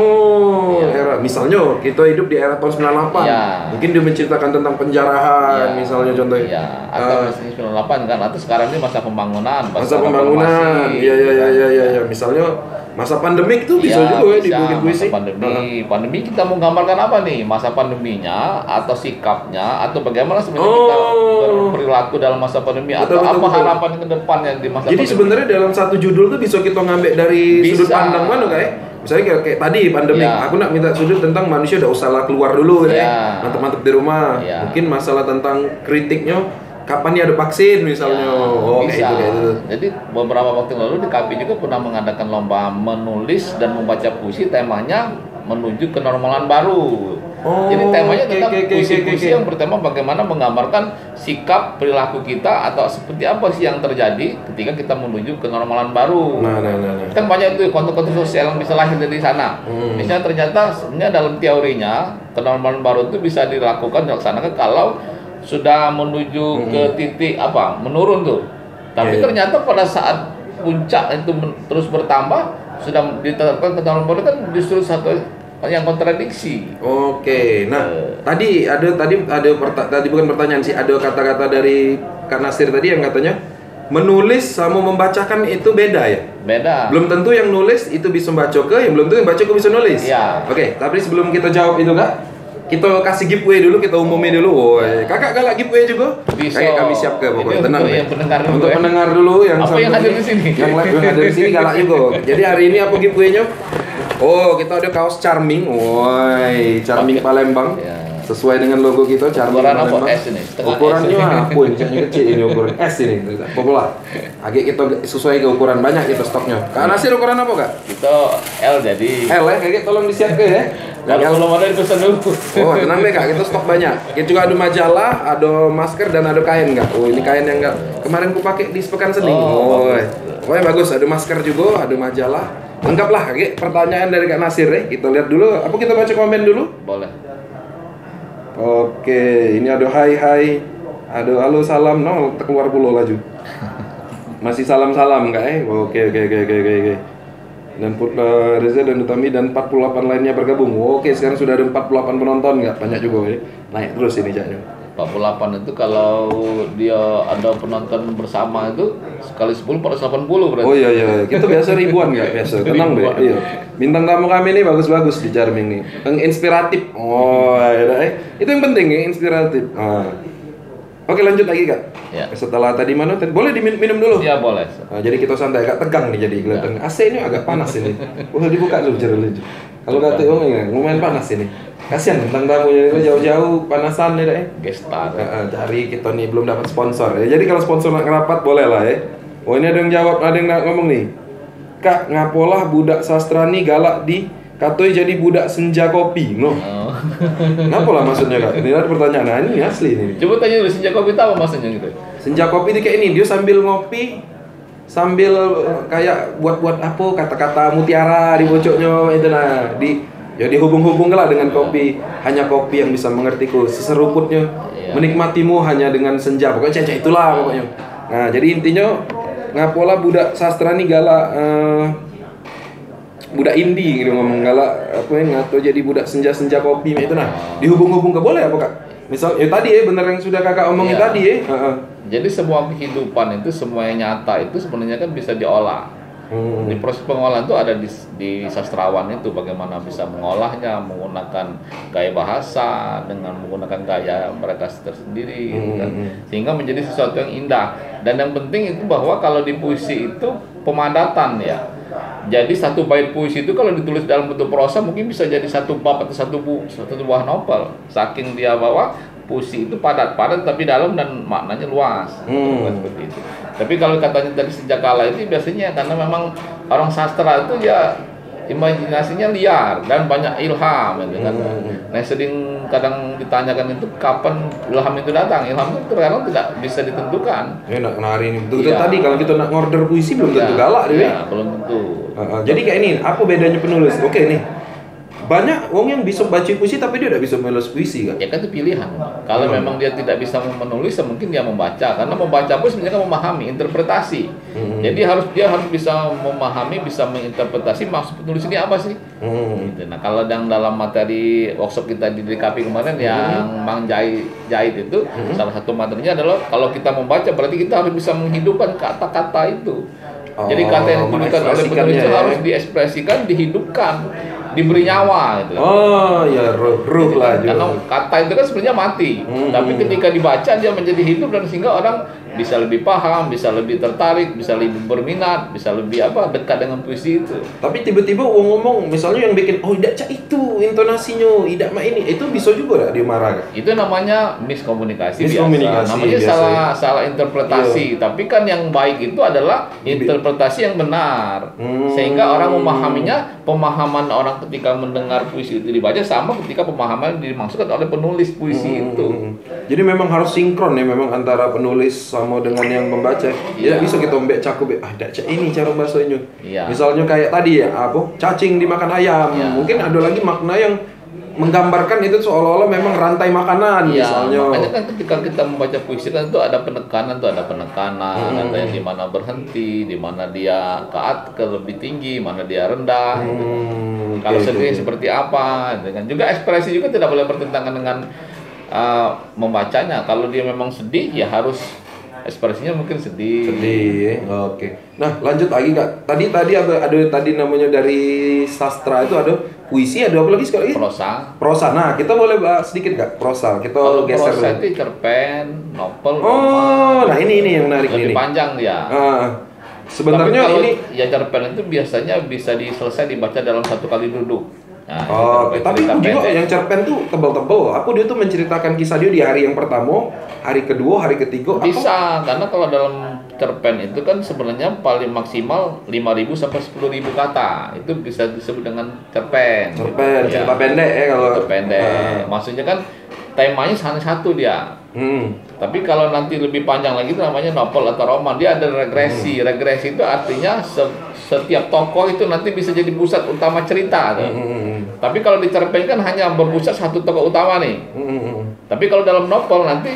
[SPEAKER 3] Oh,
[SPEAKER 1] Iya.
[SPEAKER 3] era misalnya kita hidup di era tahun sembilan puluh delapan.
[SPEAKER 1] Iya.
[SPEAKER 3] Mungkin dia menceritakan tentang penjarahan
[SPEAKER 1] Iya.
[SPEAKER 3] misalnya contohnya.
[SPEAKER 1] Iya, atau
[SPEAKER 3] Eh,
[SPEAKER 1] masih sembilan puluh delapan kan atau sekarang ini masa pembangunan,
[SPEAKER 3] masa pembangunan. Iya iya iya iya iya ya. Misalnya masa pandemik itu bisa
[SPEAKER 1] Iya,
[SPEAKER 3] juga ya
[SPEAKER 1] bisa,
[SPEAKER 3] dibikin puisi.
[SPEAKER 1] masa pandemi.
[SPEAKER 3] Heeh.
[SPEAKER 1] Pandemi kita mau gambarkan apa nih? Masa pandeminya atau sikapnya atau bagaimana sebenarnya kita
[SPEAKER 3] Oh.
[SPEAKER 1] berperilaku dalam masa pandemi
[SPEAKER 3] Betul,
[SPEAKER 1] atau
[SPEAKER 3] betul,
[SPEAKER 1] apa
[SPEAKER 3] betul.
[SPEAKER 1] harapan ke depannya di masa
[SPEAKER 3] Jadi
[SPEAKER 1] pandemi.
[SPEAKER 3] sebenarnya dalam satu judul tuh bisa kita ngambil dari
[SPEAKER 1] Bisa.
[SPEAKER 3] sudut pandang mana kayak misalnya kayak, kayak tadi pandemi,
[SPEAKER 1] Iya.
[SPEAKER 3] aku nak minta sudut tentang manusia udah usahlah keluar dulu gitu
[SPEAKER 1] Iya.
[SPEAKER 3] ya, mantep-mantep di rumah.
[SPEAKER 1] Iya.
[SPEAKER 3] Mungkin masalah tentang kritiknya kapan nih ada vaksin misalnya,
[SPEAKER 1] Ya,
[SPEAKER 3] oh kayak
[SPEAKER 1] bisa.
[SPEAKER 3] itu kayak itu.
[SPEAKER 1] Jadi beberapa waktu lalu di K P I juga pernah mengadakan lomba menulis dan membaca puisi temanya menuju kenormalan baru.
[SPEAKER 3] Oh,
[SPEAKER 1] Jadi temanya
[SPEAKER 3] oke,
[SPEAKER 1] tentang
[SPEAKER 3] oke, oke,
[SPEAKER 1] puisi-puisi
[SPEAKER 3] oke, oke.
[SPEAKER 1] yang bertema bagaimana menggambarkan sikap perilaku kita atau seperti apa sih yang terjadi ketika kita menuju kenormalan baru.
[SPEAKER 3] Nah, nah, nah, nah.
[SPEAKER 1] Kan banyak tuh konten-konten sosial yang bisa lahir dari sana.
[SPEAKER 3] Hmm.
[SPEAKER 1] Misalnya ternyata sebenarnya dalam teorinya kenormalan baru itu bisa dilakukan dilaksanakan kalau sudah menuju
[SPEAKER 3] Hmm.
[SPEAKER 1] ke titik apa menurun tuh. Tapi
[SPEAKER 3] Iya, iya.
[SPEAKER 1] ternyata pada saat puncak itu men- terus bertambah sudah ditetapkan kenormalan baru kan justru satu yang kontradiksi.
[SPEAKER 3] Oke, nah
[SPEAKER 1] Eh.
[SPEAKER 3] tadi ada tadi ada perta- tadi bukan pertanyaan sih, ada kata-kata dari Kak Nasir tadi yang katanya menulis sama membacakan itu beda ya.
[SPEAKER 1] Beda.
[SPEAKER 3] Belum tentu yang nulis itu bisa membaca ke, yang belum tentu yang baca ke bisa nulis.
[SPEAKER 1] Iya.
[SPEAKER 3] Oke, tapi sebelum kita jawab itu Kak, kita kasih giveaway dulu, kita umumin dulu. Woi, kakak galak giveaway juga?
[SPEAKER 1] Bisa.
[SPEAKER 3] Kakak kami siap ke pokoknya,
[SPEAKER 1] Ini
[SPEAKER 3] tenang.
[SPEAKER 1] untuk
[SPEAKER 3] deh.
[SPEAKER 1] yang pendengar dulu
[SPEAKER 3] Untuk
[SPEAKER 1] ya.
[SPEAKER 3] pendengar dulu yang
[SPEAKER 1] Apa yang
[SPEAKER 3] sampai-
[SPEAKER 1] hadir di sini?
[SPEAKER 3] Yang live yang hadir di sini galak juga. Jadi hari ini apa giveaway-nya? Oh, kita ada kaos Charming. Woi, Charming
[SPEAKER 1] Oke.
[SPEAKER 3] Palembang.
[SPEAKER 1] Ya.
[SPEAKER 3] Sesuai dengan logo kita, Charming
[SPEAKER 1] Ukuran apa?
[SPEAKER 3] Palembang.
[SPEAKER 1] S ini? Setengah
[SPEAKER 3] Ukurannya
[SPEAKER 1] S ini.
[SPEAKER 3] apa? Ini kecil kecil ini ukuran S ini. Pola. Agak kita sesuai ke ukuran banyak kita stoknya. Kak Nasir ukuran apa Kak?
[SPEAKER 1] Itu L jadi.
[SPEAKER 3] L ya, kakek tolong disiapkan ya.
[SPEAKER 1] Kalau belum ada dipesan dulu.
[SPEAKER 3] Oh tenang deh Kak, kita stok banyak. Kita juga ada majalah, ada masker dan ada kain Kak. Oh ini kain yang enggak kemarin ku pakai di sepekan seni.
[SPEAKER 1] Oh,
[SPEAKER 3] Oh,
[SPEAKER 1] bagus.
[SPEAKER 3] pokoknya bagus. Ada masker juga, ada majalah. Lengkap lah Kak. Pertanyaan dari Kak Nasir ya. Kita lihat dulu. Apa kita baca komen dulu?
[SPEAKER 1] Boleh.
[SPEAKER 3] Oke, ini ada hai hai. Ada halo salam, no keluar pulau laju. Masih salam-salam enggak eh? Oke oke oke oke oke. oke. Dan uh, Reza dan Utami dan empat puluh delapan lainnya bergabung. Oke, sekarang sudah ada empat puluh delapan penonton enggak? Banyak juga ya. Naik terus ini caknya.
[SPEAKER 1] empat puluh delapan itu kalau dia ada penonton bersama itu sekali sepuluh empat ratus delapan puluh berarti.
[SPEAKER 3] Oh iya iya, kita biasa ribuan nggak biasa. Tenang deh. Iya. Bintang tamu kami ini bagus-bagus di Charming nih. Yang inspiratif. Oh, ya eh. Itu yang penting ya, inspiratif. Ah. Oke, lanjut lagi Kak.
[SPEAKER 1] Ya.
[SPEAKER 3] Setelah tadi mana? Tadi boleh diminum minum dulu.
[SPEAKER 1] Iya boleh.
[SPEAKER 3] Nah, jadi kita santai, agak tegang nih jadi kelihatan. A C-nya agak panas ini. Boleh dibuka dulu jero dulu. Kalau kata orang ini lumayan panas ini. Kasihan bintang tamunya itu jauh-jauh panasan ya, deh.
[SPEAKER 1] Gestar.
[SPEAKER 3] Uh, cari kita nih belum dapat sponsor ya. Jadi kalau sponsor nak ngerapat boleh lah ya. Oh ini ada yang jawab, ada yang nak ngomong nih. Kak, ngapolah budak sastra nih galak di katoi jadi budak senja kopi, no?
[SPEAKER 1] Oh.
[SPEAKER 3] Ngapolah maksudnya Kak? Ini ada pertanyaan, nah, ini asli nih.
[SPEAKER 1] Coba tanya dulu senja kopi itu apa maksudnya gitu?
[SPEAKER 3] Senja kopi itu kayak ini, dia sambil ngopi, sambil uh, kayak buat-buat apa kata-kata mutiara di bocoknya itu nah di ya dihubung-hubung lah dengan kopi. Hanya kopi yang bisa mengertiku seseruputnya.
[SPEAKER 1] Iya.
[SPEAKER 3] Menikmatimu hanya dengan senja. Pokoknya cecah itulah pokoknya. Nah, jadi intinya ngapola budak sastra nih galak uh, budak indie gitu ngomong galak apa ya ngato jadi budak senja-senja kopi itu nah. Dihubung-hubung ke boleh apa Kak? Misal ya tadi ya bener yang sudah Kakak omongin
[SPEAKER 1] Iya.
[SPEAKER 3] tadi ya. Uh-uh.
[SPEAKER 1] Jadi semua kehidupan itu semua yang nyata itu sebenarnya kan bisa diolah.
[SPEAKER 3] Hmm.
[SPEAKER 1] Di proses pengolahan itu ada di, di sastrawan itu bagaimana bisa mengolahnya menggunakan gaya bahasa dengan menggunakan gaya mereka tersendiri gitu kan. Sehingga menjadi sesuatu yang indah dan yang penting itu bahwa kalau di puisi itu pemadatan ya. Jadi satu bait puisi itu kalau ditulis dalam bentuk prosa mungkin bisa jadi satu bab atau satu bu satu buah novel saking dia bahwa puisi itu padat-padat tapi dalam dan maknanya luas.
[SPEAKER 3] Hmm.
[SPEAKER 1] Seperti itu. Tapi kalau katanya tadi sejak kala itu biasanya karena memang orang sastra itu ya imajinasinya liar dan banyak ilham gitu kan.
[SPEAKER 3] Hmm.
[SPEAKER 1] Nah sering kadang ditanyakan itu kapan ilham itu datang. Ilham itu terkadang tidak bisa ditentukan.
[SPEAKER 3] Ya nak hari ini betul
[SPEAKER 1] Iya.
[SPEAKER 3] tadi kalau kita nak ngorder puisi belum tentu
[SPEAKER 1] Ya,
[SPEAKER 3] galak deh.
[SPEAKER 1] ya, belum tentu.
[SPEAKER 3] Uh, uh, jadi kayak ini, apa bedanya penulis? Oke nih, banyak wong yang bisa baca puisi tapi dia tidak bisa menulis puisi kan?
[SPEAKER 1] Ya kan itu pilihan. Kalau
[SPEAKER 3] Hmm.
[SPEAKER 1] memang dia tidak bisa menulis, ya mungkin dia membaca. Karena membaca pun sebenarnya kan memahami interpretasi.
[SPEAKER 3] Hmm.
[SPEAKER 1] Jadi harus dia harus bisa memahami, bisa menginterpretasi maksud penulis ini apa sih.
[SPEAKER 3] Hmm.
[SPEAKER 1] Gitu. Nah kalau yang dalam materi workshop kita di D K P kemarin yang Mang Jahit, Jahit itu salah satu materinya adalah kalau kita membaca berarti kita harus bisa menghidupkan kata-kata itu.
[SPEAKER 3] Oh,
[SPEAKER 1] Jadi kata yang dituliskan oleh penulis itu
[SPEAKER 3] mengekspresikannya ya.
[SPEAKER 1] harus diekspresikan, dihidupkan, diberi nyawa gitu.
[SPEAKER 3] Oh ya ruh, ruh lah juga.
[SPEAKER 1] Karena kata itu kan sebenarnya mati,
[SPEAKER 3] Hmm.
[SPEAKER 1] tapi ketika dibaca dia menjadi hidup dan sehingga orang bisa lebih paham, bisa lebih tertarik, bisa lebih berminat, bisa lebih apa dekat dengan puisi itu.
[SPEAKER 3] Tapi tiba-tiba wong ngomong, misalnya yang bikin, oh tidak cak itu intonasinya, tidak mak ini, itu bisa juga tak dia marah kan?
[SPEAKER 1] Itu namanya miskomunikasi,
[SPEAKER 3] Miskomunikasi
[SPEAKER 1] biasa. Namanya
[SPEAKER 3] biasa.
[SPEAKER 1] salah salah interpretasi. Tapi kan yang baik itu adalah interpretasi yang benar.
[SPEAKER 3] Hmm.
[SPEAKER 1] Sehingga orang memahaminya, pemahaman orang ketika mendengar puisi itu dibaca sama ketika pemahaman yang dimaksudkan oleh penulis puisi
[SPEAKER 3] Hmm,
[SPEAKER 1] itu.
[SPEAKER 3] hmm, hmm. Jadi memang harus sinkron ya memang antara penulis sama dengan yang membaca.
[SPEAKER 1] Iya.
[SPEAKER 3] Tidak bisa kita mbek cakup, ah tidak cak ini cara bahasanya.
[SPEAKER 1] Iya.
[SPEAKER 3] Misalnya kayak tadi ya, apa? Cacing dimakan ayam.
[SPEAKER 1] Iya.
[SPEAKER 3] Mungkin ada lagi makna yang menggambarkan itu seolah-olah memang rantai makanan
[SPEAKER 1] Ya,
[SPEAKER 3] misalnya.
[SPEAKER 1] makanya kan ketika kita membaca puisi kan itu ada penekanan, tuh ada penekanan,
[SPEAKER 3] Hmm.
[SPEAKER 1] ada yang di mana berhenti, di mana dia ke at ke lebih tinggi, mana dia rendah. gitu.
[SPEAKER 3] Hmm,
[SPEAKER 1] Kalau
[SPEAKER 3] oke,
[SPEAKER 1] sedih
[SPEAKER 3] oke.
[SPEAKER 1] seperti apa, dengan juga ekspresi juga tidak boleh bertentangan dengan uh, membacanya. Kalau dia memang sedih, ya harus ekspresinya mungkin sedih.
[SPEAKER 3] Sedih ya. Oke. Nah, lanjut lagi Kak. Tadi tadi ada ada tadi namanya dari sastra itu ada puisi, ada apa lagi sekali?
[SPEAKER 1] Prosa.
[SPEAKER 3] Prosa. Nah, kita boleh bahas sedikit Kak prosa. Kita
[SPEAKER 1] Kalau
[SPEAKER 3] geser
[SPEAKER 1] prosa
[SPEAKER 3] dulu.
[SPEAKER 1] itu cerpen, novel,
[SPEAKER 3] Oh, nah ini ini yang menarik
[SPEAKER 1] lebih
[SPEAKER 3] ini.
[SPEAKER 1] panjang dia.
[SPEAKER 3] Ah, sebenarnya
[SPEAKER 1] Tapi kalau
[SPEAKER 3] ini
[SPEAKER 1] ya cerpen itu biasanya bisa diselesai dibaca dalam satu kali duduk. Nah,
[SPEAKER 3] Oh,
[SPEAKER 1] itu
[SPEAKER 3] tapi
[SPEAKER 1] cerita
[SPEAKER 3] aku juga
[SPEAKER 1] pendek.
[SPEAKER 3] yang cerpen tuh tebel-tebel. Aku dia tuh menceritakan kisah dia di hari yang pertama, hari kedua, hari ketiga. Apa?
[SPEAKER 1] Bisa, karena kalau dalam cerpen itu kan sebenarnya paling maksimal lima ribu sampai sepuluh ribu kata. Itu bisa disebut dengan cerpen.
[SPEAKER 3] Cerpen,
[SPEAKER 1] Ya,
[SPEAKER 3] cerita pendek ya kalau.
[SPEAKER 1] cerita pendek.
[SPEAKER 3] Ah.
[SPEAKER 1] Maksudnya kan temanya hanya satu dia.
[SPEAKER 3] Hmm.
[SPEAKER 1] Tapi kalau nanti lebih panjang lagi itu namanya novel atau roman. Dia ada regresi.
[SPEAKER 3] Hmm.
[SPEAKER 1] Regresi itu artinya se- setiap tokoh itu nanti bisa jadi pusat utama cerita tuh.
[SPEAKER 3] Hmm.
[SPEAKER 1] Tapi kalau di cerpen kan hanya berpusat satu tokoh utama nih.
[SPEAKER 3] Hmm.
[SPEAKER 1] Tapi kalau dalam novel nanti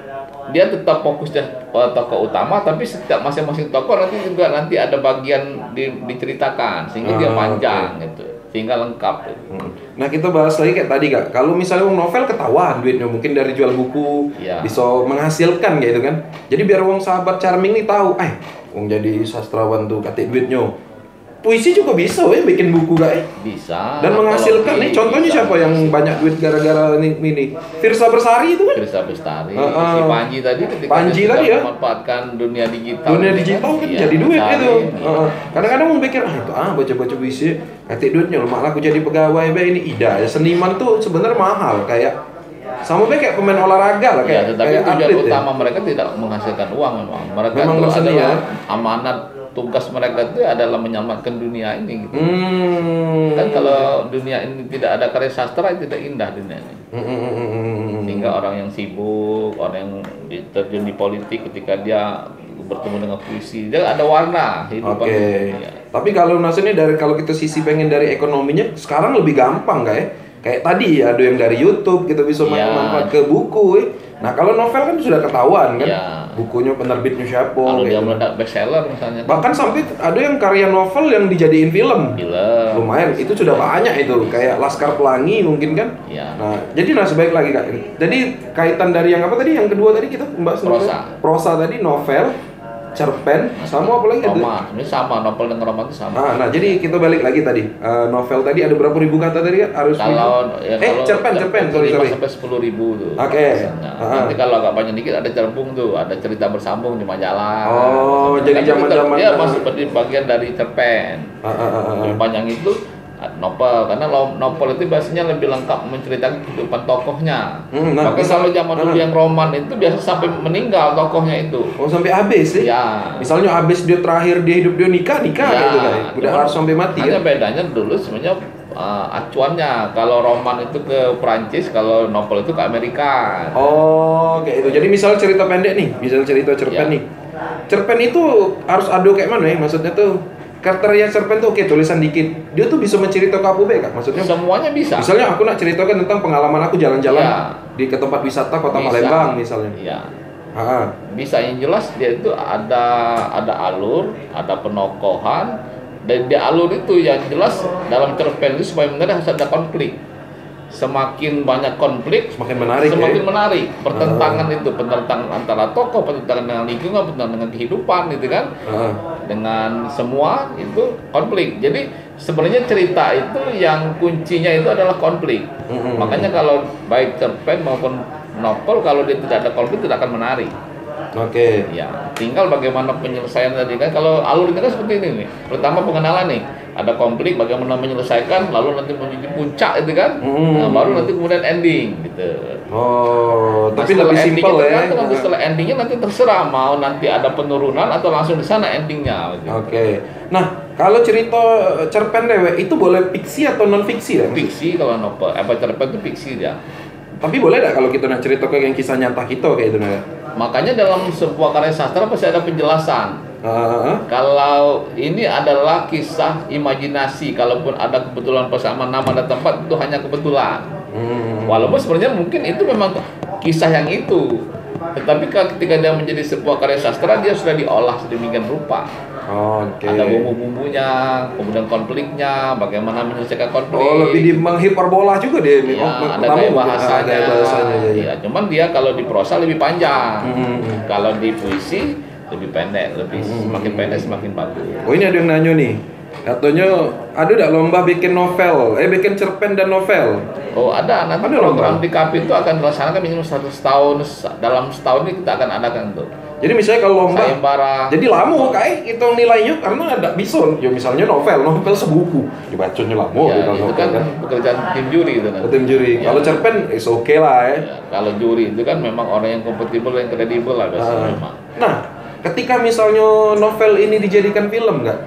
[SPEAKER 1] dia tetap fokus di tokoh utama, tapi setiap masing-masing tokoh nanti juga nanti ada bagian di, diceritakan sehingga dia
[SPEAKER 3] Ah,
[SPEAKER 1] panjang
[SPEAKER 3] oke.
[SPEAKER 1] gitu, sehingga lengkap. Gitu.
[SPEAKER 3] Hmm. Nah kita bahas lagi kayak tadi Kak, kalau misalnya wong novel ketahuan duitnya mungkin dari jual buku,
[SPEAKER 1] Iya.
[SPEAKER 3] bisa menghasilkan kayak gitu kan. Jadi biar wong sahabat Charming nih tahu, eh wong jadi sastrawan tuh katik duitnya. Puisi juga bisa weh bikin buku Kak.
[SPEAKER 1] Bisa.
[SPEAKER 3] Dan menghasilkan nih
[SPEAKER 1] Apalagi
[SPEAKER 3] contohnya
[SPEAKER 1] bisa
[SPEAKER 3] siapa yang
[SPEAKER 1] menghasilkan.
[SPEAKER 3] banyak duit gara-gara ini, ini. Firsa Bersari itu kan.
[SPEAKER 1] Firsa Bestari,
[SPEAKER 3] Ah, ah.
[SPEAKER 1] si Panji tadi ketika
[SPEAKER 3] Panji
[SPEAKER 1] dia
[SPEAKER 3] tadi
[SPEAKER 1] sudah
[SPEAKER 3] ya.
[SPEAKER 1] memanfaatkan dunia digital.
[SPEAKER 3] Dunia
[SPEAKER 1] ini
[SPEAKER 3] digital kan
[SPEAKER 1] iya,
[SPEAKER 3] jadi duit
[SPEAKER 1] mencari,
[SPEAKER 3] itu.
[SPEAKER 1] iya.
[SPEAKER 3] Heeh. Kadang-kadang mau pikir ah itu ah baca-baca puisi, katik duitnya malah aku jadi pegawai be ini ida. Ya, seniman tuh sebenarnya mahal kayak sama be kayak pemain olahraga lah
[SPEAKER 1] Ya,
[SPEAKER 3] kayak
[SPEAKER 1] tetapi
[SPEAKER 3] kayak
[SPEAKER 1] tujuan
[SPEAKER 3] atlet ya.
[SPEAKER 1] utama mereka tidak menghasilkan uang memang. Mereka
[SPEAKER 3] Memang
[SPEAKER 1] itu
[SPEAKER 3] berseni,
[SPEAKER 1] adalah
[SPEAKER 3] ya.
[SPEAKER 1] amanat, tugas mereka itu adalah menyelamatkan dunia ini gitu.
[SPEAKER 3] Hmm.
[SPEAKER 1] Kan kalau dunia ini tidak ada karya sastra tidak indah dunia ini.
[SPEAKER 3] Hmm, hmm, hmm, hmm, hmm.
[SPEAKER 1] Sehingga orang yang sibuk, orang yang di- terjun di politik ketika dia bertemu dengan puisi, dia ada warna
[SPEAKER 3] Oke.
[SPEAKER 1] hidupan. Ya.
[SPEAKER 3] Tapi kalau maksudnya dari kalau kita sisi pengen dari ekonominya sekarang lebih gampang nggak ya? Kayak tadi ada yang dari YouTube kita bisa
[SPEAKER 1] Iya.
[SPEAKER 3] manfaat ke buku. Eh. Nah kalau novel kan sudah ketahuan kan,
[SPEAKER 1] Iya.
[SPEAKER 3] bukunya penerbitnya siapa.
[SPEAKER 1] Kalau dia
[SPEAKER 3] gitu.
[SPEAKER 1] meledak bestseller misalnya,
[SPEAKER 3] Bahkan sampai ada yang karya novel yang dijadiin film.
[SPEAKER 1] gila.
[SPEAKER 3] Lumayan, itu sudah banyak itu. Kayak Laskar Pelangi mungkin kan.
[SPEAKER 1] Ya.
[SPEAKER 3] Nah, jadi nah sebaik lagi Kak. Jadi kaitan dari yang apa tadi? Yang kedua tadi kita membahas novel.
[SPEAKER 1] Prosa.
[SPEAKER 3] Prosa tadi novel, cerpen, sama apa lagi itu?
[SPEAKER 1] Roman, ini sama novel dengan roman itu sama.
[SPEAKER 3] Nah, nah, jadi kita balik lagi tadi. Eh, novel tadi ada berapa ribu kata tadi kan? Harus
[SPEAKER 1] Kalau
[SPEAKER 3] ribu?
[SPEAKER 1] ya,
[SPEAKER 3] eh
[SPEAKER 1] kalau
[SPEAKER 3] cerpen, cerpen, sorry,
[SPEAKER 1] lima
[SPEAKER 3] sorry.
[SPEAKER 1] sampai sepuluh ribu tuh.
[SPEAKER 3] Oke.
[SPEAKER 1] biasanya.
[SPEAKER 3] Ah.
[SPEAKER 1] Nanti kalau agak banyak dikit ada cerbung tuh, ada cerita bersambung di majalah.
[SPEAKER 3] Oh,
[SPEAKER 1] Kan
[SPEAKER 3] jadi
[SPEAKER 1] itu
[SPEAKER 3] zaman-zaman-
[SPEAKER 1] dia masuk di bagian dari cerpen.
[SPEAKER 3] Ah, ah, ah, ah.
[SPEAKER 1] Lebih panjang itu novel, karena lo- novel itu biasanya lebih lengkap menceritakan kehidupan tokohnya.
[SPEAKER 3] Hmm, nah,
[SPEAKER 1] Bahkan
[SPEAKER 3] misal-
[SPEAKER 1] kalau zaman dulu
[SPEAKER 3] ah.
[SPEAKER 1] yang roman itu biasa sampai meninggal tokohnya itu.
[SPEAKER 3] Oh, sampai habis sih?
[SPEAKER 1] Ya.
[SPEAKER 3] Misalnya habis dia terakhir dia hidup dia nikah, nikah
[SPEAKER 1] Ya,
[SPEAKER 3] gitu kan. Udah
[SPEAKER 1] cuman
[SPEAKER 3] harus sampai mati
[SPEAKER 1] hanya
[SPEAKER 3] kan.
[SPEAKER 1] bedanya dulu sebenarnya uh, acuannya. Kalau roman itu ke Perancis, kalau novel itu ke Amerika.
[SPEAKER 3] Oh, kayak itu. Jadi misal cerita pendek nih, misal cerita cerpen
[SPEAKER 1] Ya.
[SPEAKER 3] nih. Cerpen itu harus ada kayak mana ya? Maksudnya tuh kriteria cerpen tuh oke tulisan dikit. Dia tuh bisa menceritakan apa be Kak? Maksudnya
[SPEAKER 1] Semuanya bisa.
[SPEAKER 3] misalnya aku nak ceritakan tentang pengalaman aku jalan-jalan
[SPEAKER 1] Ya.
[SPEAKER 3] di ke tempat wisata Kota
[SPEAKER 1] Bisa.
[SPEAKER 3] Palembang misalnya.
[SPEAKER 1] Iya.
[SPEAKER 3] Ah,
[SPEAKER 1] Bisa, yang jelas dia itu ada ada alur, ada penokohan, dan di alur itu yang jelas dalam cerpen itu supaya menarik harus ada konflik. Semakin banyak konflik,
[SPEAKER 3] semakin menarik
[SPEAKER 1] semakin
[SPEAKER 3] ya.
[SPEAKER 1] menarik. Pertentangan itu, pertentangan antara tokoh, pertentangan dengan lingkungan, pertentangan dengan kehidupan, gitu kan?
[SPEAKER 3] Ah.
[SPEAKER 1] Dengan semua itu konflik. Jadi sebenarnya cerita itu yang kuncinya itu adalah konflik.
[SPEAKER 3] Mm-mm.
[SPEAKER 1] Makanya kalau baik cerpen maupun novel, kalau dia tidak ada konflik tidak akan menarik.
[SPEAKER 3] Oke.
[SPEAKER 1] Ya, tinggal bagaimana penyelesaian tadi kan. Kalau alur itu kan seperti ini nih. Pertama pengenalan nih, ada konflik, bagaimana menyelesaikan, lalu nanti menuju puncak itu kan.
[SPEAKER 3] Hmm.
[SPEAKER 1] Nah, baru nanti kemudian ending gitu.
[SPEAKER 3] Oh,
[SPEAKER 1] Nah,
[SPEAKER 3] tapi
[SPEAKER 1] setelah
[SPEAKER 3] lebih
[SPEAKER 1] endingnya
[SPEAKER 3] simpel ya.
[SPEAKER 1] tergantung nanti setelah endingnya nanti terserah mau nanti ada penurunan atau langsung di sana endingnya. Gitu.
[SPEAKER 3] Oke. Nah, kalau cerita cerpen dewe itu boleh fiksi atau non fiksi ya?
[SPEAKER 1] Fiksi kalau novel, apa cerpen itu fiksi dia.
[SPEAKER 3] Tapi boleh nggak kalau kita nak cerita kayak yang kisah nyata kita kayak itu nah?
[SPEAKER 1] Makanya dalam sebuah karya sastra pasti ada penjelasan.
[SPEAKER 3] Ah,
[SPEAKER 1] Kalau ini adalah kisah imajinasi, kalaupun ada kebetulan persamaan nama dan tempat itu hanya kebetulan.
[SPEAKER 3] hmm.
[SPEAKER 1] Walaupun sebenarnya mungkin itu memang kisah yang itu. Tetapi ketika dia menjadi sebuah karya sastra, dia sudah diolah sedemikian rupa.
[SPEAKER 3] Oke.
[SPEAKER 1] Ada bumbu-bumbunya, kemudian konfliknya, bagaimana menyelesaikan konflik.
[SPEAKER 3] Oh, lebih di menghiperbola juga dia.
[SPEAKER 1] Iya,
[SPEAKER 3] Oh,
[SPEAKER 1] ada
[SPEAKER 3] kamu-
[SPEAKER 1] gaya
[SPEAKER 3] ah,
[SPEAKER 1] bahasanya.
[SPEAKER 3] gaya bahasanya, iya, iya.
[SPEAKER 1] Iya, cuman dia kalau di prosa lebih panjang.
[SPEAKER 3] Hmm.
[SPEAKER 1] Kalau di puisi lebih pendek, lebih
[SPEAKER 3] Hmm.
[SPEAKER 1] semakin pendek semakin bagus.
[SPEAKER 3] Oh, ini ada yang nanya nih. Katanya ada nggak lomba bikin novel? Eh, bikin cerpen dan novel?
[SPEAKER 1] Oh ada, nanti
[SPEAKER 3] Ada
[SPEAKER 1] program
[SPEAKER 3] lomba?
[SPEAKER 1] di K P itu akan dilaksanakan minimal satu tahun, dalam setahun ini kita akan adakan tuh.
[SPEAKER 3] Jadi misalnya kalau lomba,
[SPEAKER 1] Sayembara.
[SPEAKER 3] jadi lama kayak itu nilainya karena ada bisa. Ya misalnya novel, novel sebuku dibacanya lama.
[SPEAKER 1] Ya,
[SPEAKER 3] gitu,
[SPEAKER 1] itu
[SPEAKER 3] novel,
[SPEAKER 1] kan pekerjaan tim juri itu nanti.
[SPEAKER 3] Tim juri.
[SPEAKER 1] Ya.
[SPEAKER 3] Kalau cerpen, is oke lah ya.
[SPEAKER 1] Ya, kalau juri itu kan memang orang yang kompatibel, yang kredibel lah biasanya
[SPEAKER 3] Ah.
[SPEAKER 1] memang.
[SPEAKER 3] Nah, ketika misalnya novel ini dijadikan film nggak?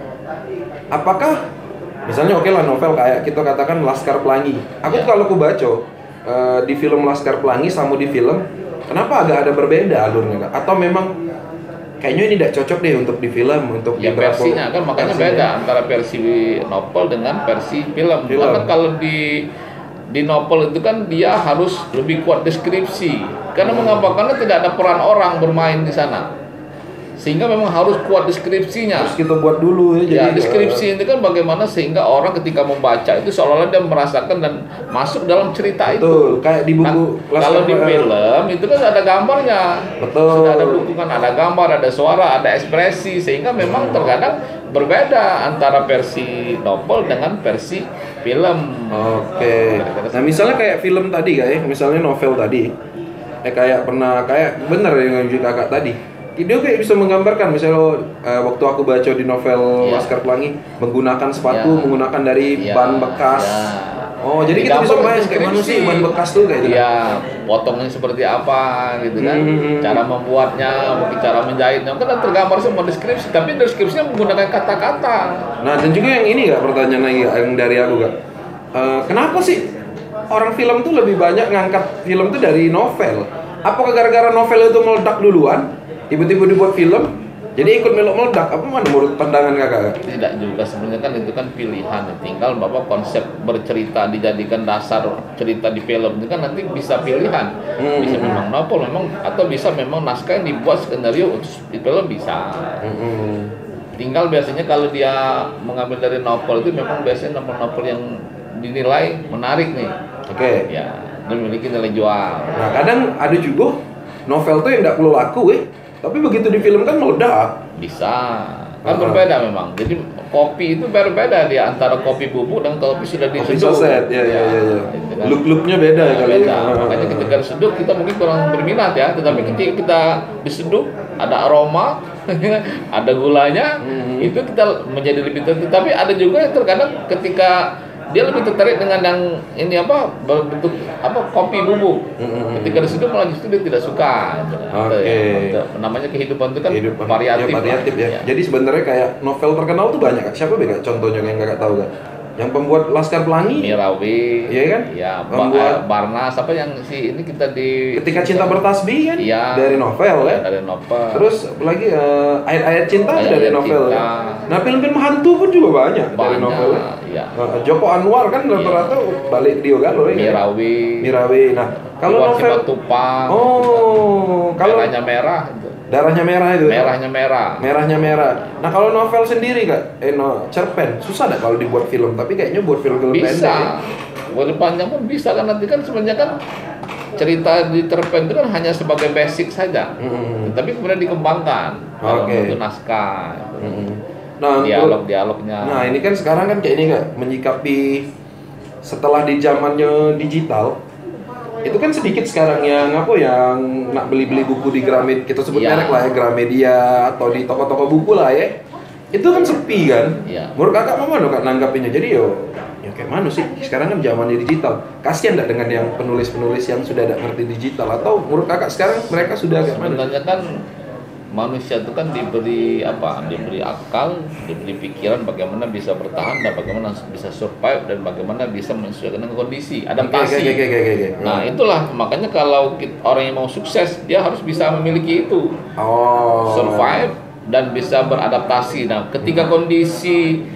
[SPEAKER 3] Apakah misalnya oke lah novel kayak kita katakan Laskar Pelangi. Aku
[SPEAKER 1] Ya.
[SPEAKER 3] tuh kalau aku baca eh, di film Laskar Pelangi sama di film, kenapa agak ada berbeda alurnya Kak? Atau memang kayaknya ini tidak cocok deh untuk di film, untuk
[SPEAKER 1] Ya
[SPEAKER 3] di drakor.
[SPEAKER 1] versinya kan makanya
[SPEAKER 3] Versinya.
[SPEAKER 1] beda antara versi novel dengan versi film.
[SPEAKER 3] Film.
[SPEAKER 1] Karena kalau di di novel itu kan dia harus lebih kuat deskripsi. Karena mengapa? Karena tidak ada peran orang bermain di sana. Sehingga memang harus kuat deskripsinya.
[SPEAKER 3] Harus kita buat dulu ya.
[SPEAKER 1] Ya,
[SPEAKER 3] Jadi
[SPEAKER 1] deskripsi itu kan bagaimana sehingga orang ketika membaca itu seolah-olah dia merasakan dan masuk dalam cerita itu.
[SPEAKER 3] betul, kayak di
[SPEAKER 1] Nah,
[SPEAKER 3] buku
[SPEAKER 1] kalau di
[SPEAKER 3] Laskar-
[SPEAKER 1] film itu kan ada gambarnya,
[SPEAKER 3] Betul.
[SPEAKER 1] sudah ada dukungan, ada gambar, ada suara, ada ekspresi, sehingga memang terkadang berbeda antara versi novel dengan versi film.
[SPEAKER 3] Oke. Nah, misalnya kayak film tadi kayak misalnya novel tadi. Eh kayak pernah kayak bener yang ngajuin kakak tadi. Dia kayak bisa menggambarkan misalnya eh, waktu aku baca di novel
[SPEAKER 1] Iya.
[SPEAKER 3] Laskar Pelangi menggunakan sepatu,
[SPEAKER 1] Iya.
[SPEAKER 3] menggunakan dari
[SPEAKER 1] Iya,
[SPEAKER 3] ban bekas.
[SPEAKER 1] iya.
[SPEAKER 3] Oh, jadi kita bisa
[SPEAKER 1] Digambar
[SPEAKER 3] bayang kayak mana
[SPEAKER 1] deskripsi.
[SPEAKER 3] sih ban bekas tuh kayak gitu.
[SPEAKER 1] Iya, potongnya seperti apa gitu kan,
[SPEAKER 3] Hmm.
[SPEAKER 1] cara membuatnya, mungkin cara menjahitnya, kan tergambar semua deskripsi, tapi deskripsinya menggunakan kata-kata.
[SPEAKER 3] Nah, dan juga yang ini nggak pertanyaan lagi yang dari aku kak. Eh, kenapa sih orang film tuh lebih banyak ngangkat film tuh dari novel? Apakah gara-gara novel itu meledak duluan, tiba-tiba dibuat film, jadi ikut melok meledak? Apa mana menurut pandangan kakak?
[SPEAKER 1] Tidak juga sebenarnya kan itu kan pilihan, tinggal bapak konsep bercerita dijadikan dasar cerita di film itu kan nanti bisa pilihan,
[SPEAKER 3] Hmm.
[SPEAKER 1] bisa memang novel memang atau bisa memang naskah yang dibuat skenario untuk di film bisa.
[SPEAKER 3] Mm-mm.
[SPEAKER 1] Tinggal biasanya kalau dia mengambil dari novel itu memang biasanya novel-novel yang dinilai menarik nih,
[SPEAKER 3] Oke.
[SPEAKER 1] ya, dan memiliki nilai jual.
[SPEAKER 3] Nah, kadang ada juga novel tuh yang nggak perlu laku, eh. Tapi begitu di film kan meledak.
[SPEAKER 1] Bisa, kan
[SPEAKER 3] Ah.
[SPEAKER 1] berbeda memang. Jadi kopi itu berbeda dia antara kopi bubuk dan kopi sudah
[SPEAKER 3] Kopi
[SPEAKER 1] diseduh.
[SPEAKER 3] saset, ya ya ya. ya.
[SPEAKER 1] itu kan.
[SPEAKER 3] Look-looknya beda ya
[SPEAKER 1] Nah,
[SPEAKER 3] kali.
[SPEAKER 1] beda.
[SPEAKER 3] Ah,
[SPEAKER 1] Makanya
[SPEAKER 3] ah,
[SPEAKER 1] ketika diseduh kita mungkin kurang berminat ya. Tetapi ketika kita diseduh ada aroma, ada gulanya,
[SPEAKER 3] Hmm.
[SPEAKER 1] itu kita menjadi lebih tertarik. Tapi ada juga yang terkadang ketika dia lebih tertarik dengan yang ini apa bentuk apa kopi bubuk.
[SPEAKER 3] Hmm.
[SPEAKER 1] Ketika diseduh malah justru dia tidak suka. Itu
[SPEAKER 3] Oke.
[SPEAKER 1] ya. Namanya kehidupan itu kan
[SPEAKER 3] Kehidupan.
[SPEAKER 1] variatif.
[SPEAKER 3] Ya, variatif ya.
[SPEAKER 1] Ya.
[SPEAKER 3] Jadi sebenarnya kayak novel terkenal tuh banyak kak. Siapa Kak? Contohnya yang kakak tahu kak? Yang pembuat Laskar Pelangi.
[SPEAKER 1] Mirawi,
[SPEAKER 3] Iya kan?
[SPEAKER 1] Ya,
[SPEAKER 3] Membuat-
[SPEAKER 1] Ba- Barnas apa yang si ini kita di
[SPEAKER 3] Ketika Cinta Bertasbih kan?
[SPEAKER 1] Iya.
[SPEAKER 3] Dari novel ya.
[SPEAKER 1] dari novel.
[SPEAKER 3] Terus lagi eh, ayat-ayat cinta itu dari
[SPEAKER 1] Ayat-ayat
[SPEAKER 3] novel.
[SPEAKER 1] cinta.
[SPEAKER 3] Nah, film-film hantu pun juga banyak, dari
[SPEAKER 1] Banyak,
[SPEAKER 3] novel.
[SPEAKER 1] iya.
[SPEAKER 3] Eh, Joko Anwar kan rata-rata balik Dio Galo ya. kan?
[SPEAKER 1] Mirawi,
[SPEAKER 3] Mirawi. Nah, kalau
[SPEAKER 1] Iwan
[SPEAKER 3] novel
[SPEAKER 1] Simatupang,
[SPEAKER 3] Oh, kalau
[SPEAKER 1] merahnya merah itu.
[SPEAKER 3] darahnya merah itu.
[SPEAKER 1] Merahnya merah.
[SPEAKER 3] Merahnya merah. Nah, kalau novel sendiri kak, eh no, cerpen susah nggak kalau dibuat film? Tapi kayaknya buat film-film pendek. ya.
[SPEAKER 1] Bisa. Boleh panjang pun bisa kan nanti kan sebenarnya kan cerita di cerpen itu kan hanya sebagai basic saja.
[SPEAKER 3] Mm-mm.
[SPEAKER 1] Tapi kemudian dikembangkan kalau
[SPEAKER 3] Oke.
[SPEAKER 1] untuk naskah. Gitu.
[SPEAKER 3] Mm-mm. Nah, untuk-
[SPEAKER 1] Dialog-dialognya.
[SPEAKER 3] Nah, ini kan sekarang kan kayak ini kak, menyikapi setelah di zamannya digital, itu kan sedikit sekarang yang apa yang nak beli-beli buku di Gramet, kita sebut
[SPEAKER 1] Iya.
[SPEAKER 3] merek lah ya, Gramedia atau di toko-toko buku lah ya. Itu kan sepi kan?
[SPEAKER 1] Iya.
[SPEAKER 3] Menurut kakak mana kak nanggapinnya? Jadi yo, ya kayak mana sih? Sekarang kan zamannya digital. Kasian nggak dengan yang penulis-penulis yang sudah ada ngerti digital? Atau menurut kakak sekarang mereka sudah kayak mana?
[SPEAKER 1] Sebenarnya kan manusia itu kan diberi apa? Diberi akal, diberi pikiran bagaimana bisa bertahan dan bagaimana bisa survive dan bagaimana bisa menyesuaikan dengan kondisi, adaptasi.
[SPEAKER 3] Oke, oke, oke, oke, oke.
[SPEAKER 1] Nah, itulah makanya kalau kit- orang yang mau sukses dia harus bisa memiliki itu.
[SPEAKER 3] Oh.
[SPEAKER 1] Survive dan bisa beradaptasi. Nah, ketika
[SPEAKER 3] Hmm.
[SPEAKER 1] kondisi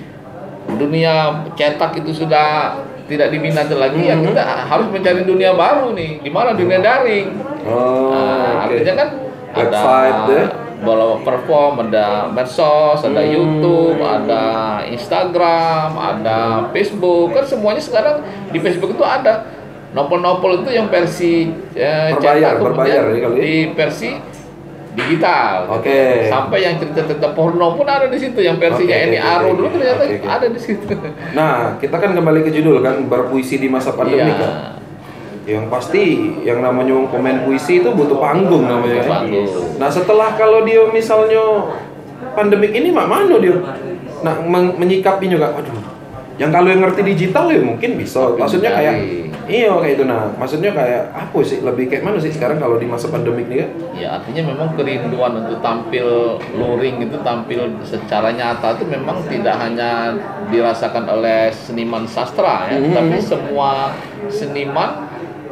[SPEAKER 1] dunia cetak itu sudah tidak diminati lagi, ya
[SPEAKER 3] Mhm.
[SPEAKER 1] kita harus mencari dunia baru nih. Di mana dunia daring?
[SPEAKER 3] Oh,
[SPEAKER 1] Nah,
[SPEAKER 3] oke.
[SPEAKER 1] artinya kan
[SPEAKER 3] Website
[SPEAKER 1] ada
[SPEAKER 3] ya?
[SPEAKER 1] bola perform, ada medsos, ada
[SPEAKER 3] Hmm.
[SPEAKER 1] YouTube, ada Instagram, ada Facebook. Kan semuanya sekarang di Facebook itu ada novel-novel itu yang versi eh,
[SPEAKER 3] Berbayar,
[SPEAKER 1] cetak,
[SPEAKER 3] berbayar
[SPEAKER 1] kemudian
[SPEAKER 3] ya kali.
[SPEAKER 1] di versi digital.
[SPEAKER 3] Oke.
[SPEAKER 1] Sampai yang cerita-cerita porno pun ada di situ, yang versinya
[SPEAKER 3] Oke, oke,
[SPEAKER 1] Eni
[SPEAKER 3] oke,
[SPEAKER 1] Aro
[SPEAKER 3] oke,
[SPEAKER 1] dulu
[SPEAKER 3] oke.
[SPEAKER 1] ternyata
[SPEAKER 3] Oke, oke.
[SPEAKER 1] ada di situ.
[SPEAKER 3] Nah, kita kan kembali ke judul kan, berpuisi di masa pandemi
[SPEAKER 1] Iya.
[SPEAKER 3] kan. Yang pasti yang namanya komen puisi itu butuh panggung namanya.
[SPEAKER 1] Butuh panggung.
[SPEAKER 3] Nah, setelah kalau dia misalnya pandemik ini mak mana dia nah men- menyikapinya kak, aduh. Yang kalau yang ngerti digital ya mungkin bisa.
[SPEAKER 1] Tapi
[SPEAKER 3] Maksudnya kayak
[SPEAKER 1] mencari.
[SPEAKER 3] iya kayak itu nah. Maksudnya kayak apa sih lebih kayak mana sih sekarang kalau di masa pandemik ini kan?
[SPEAKER 1] Ya artinya memang kerinduan untuk tampil luring itu tampil secara nyata itu memang tidak hanya dirasakan oleh seniman sastra ya,
[SPEAKER 3] Mhm.
[SPEAKER 1] tapi semua seniman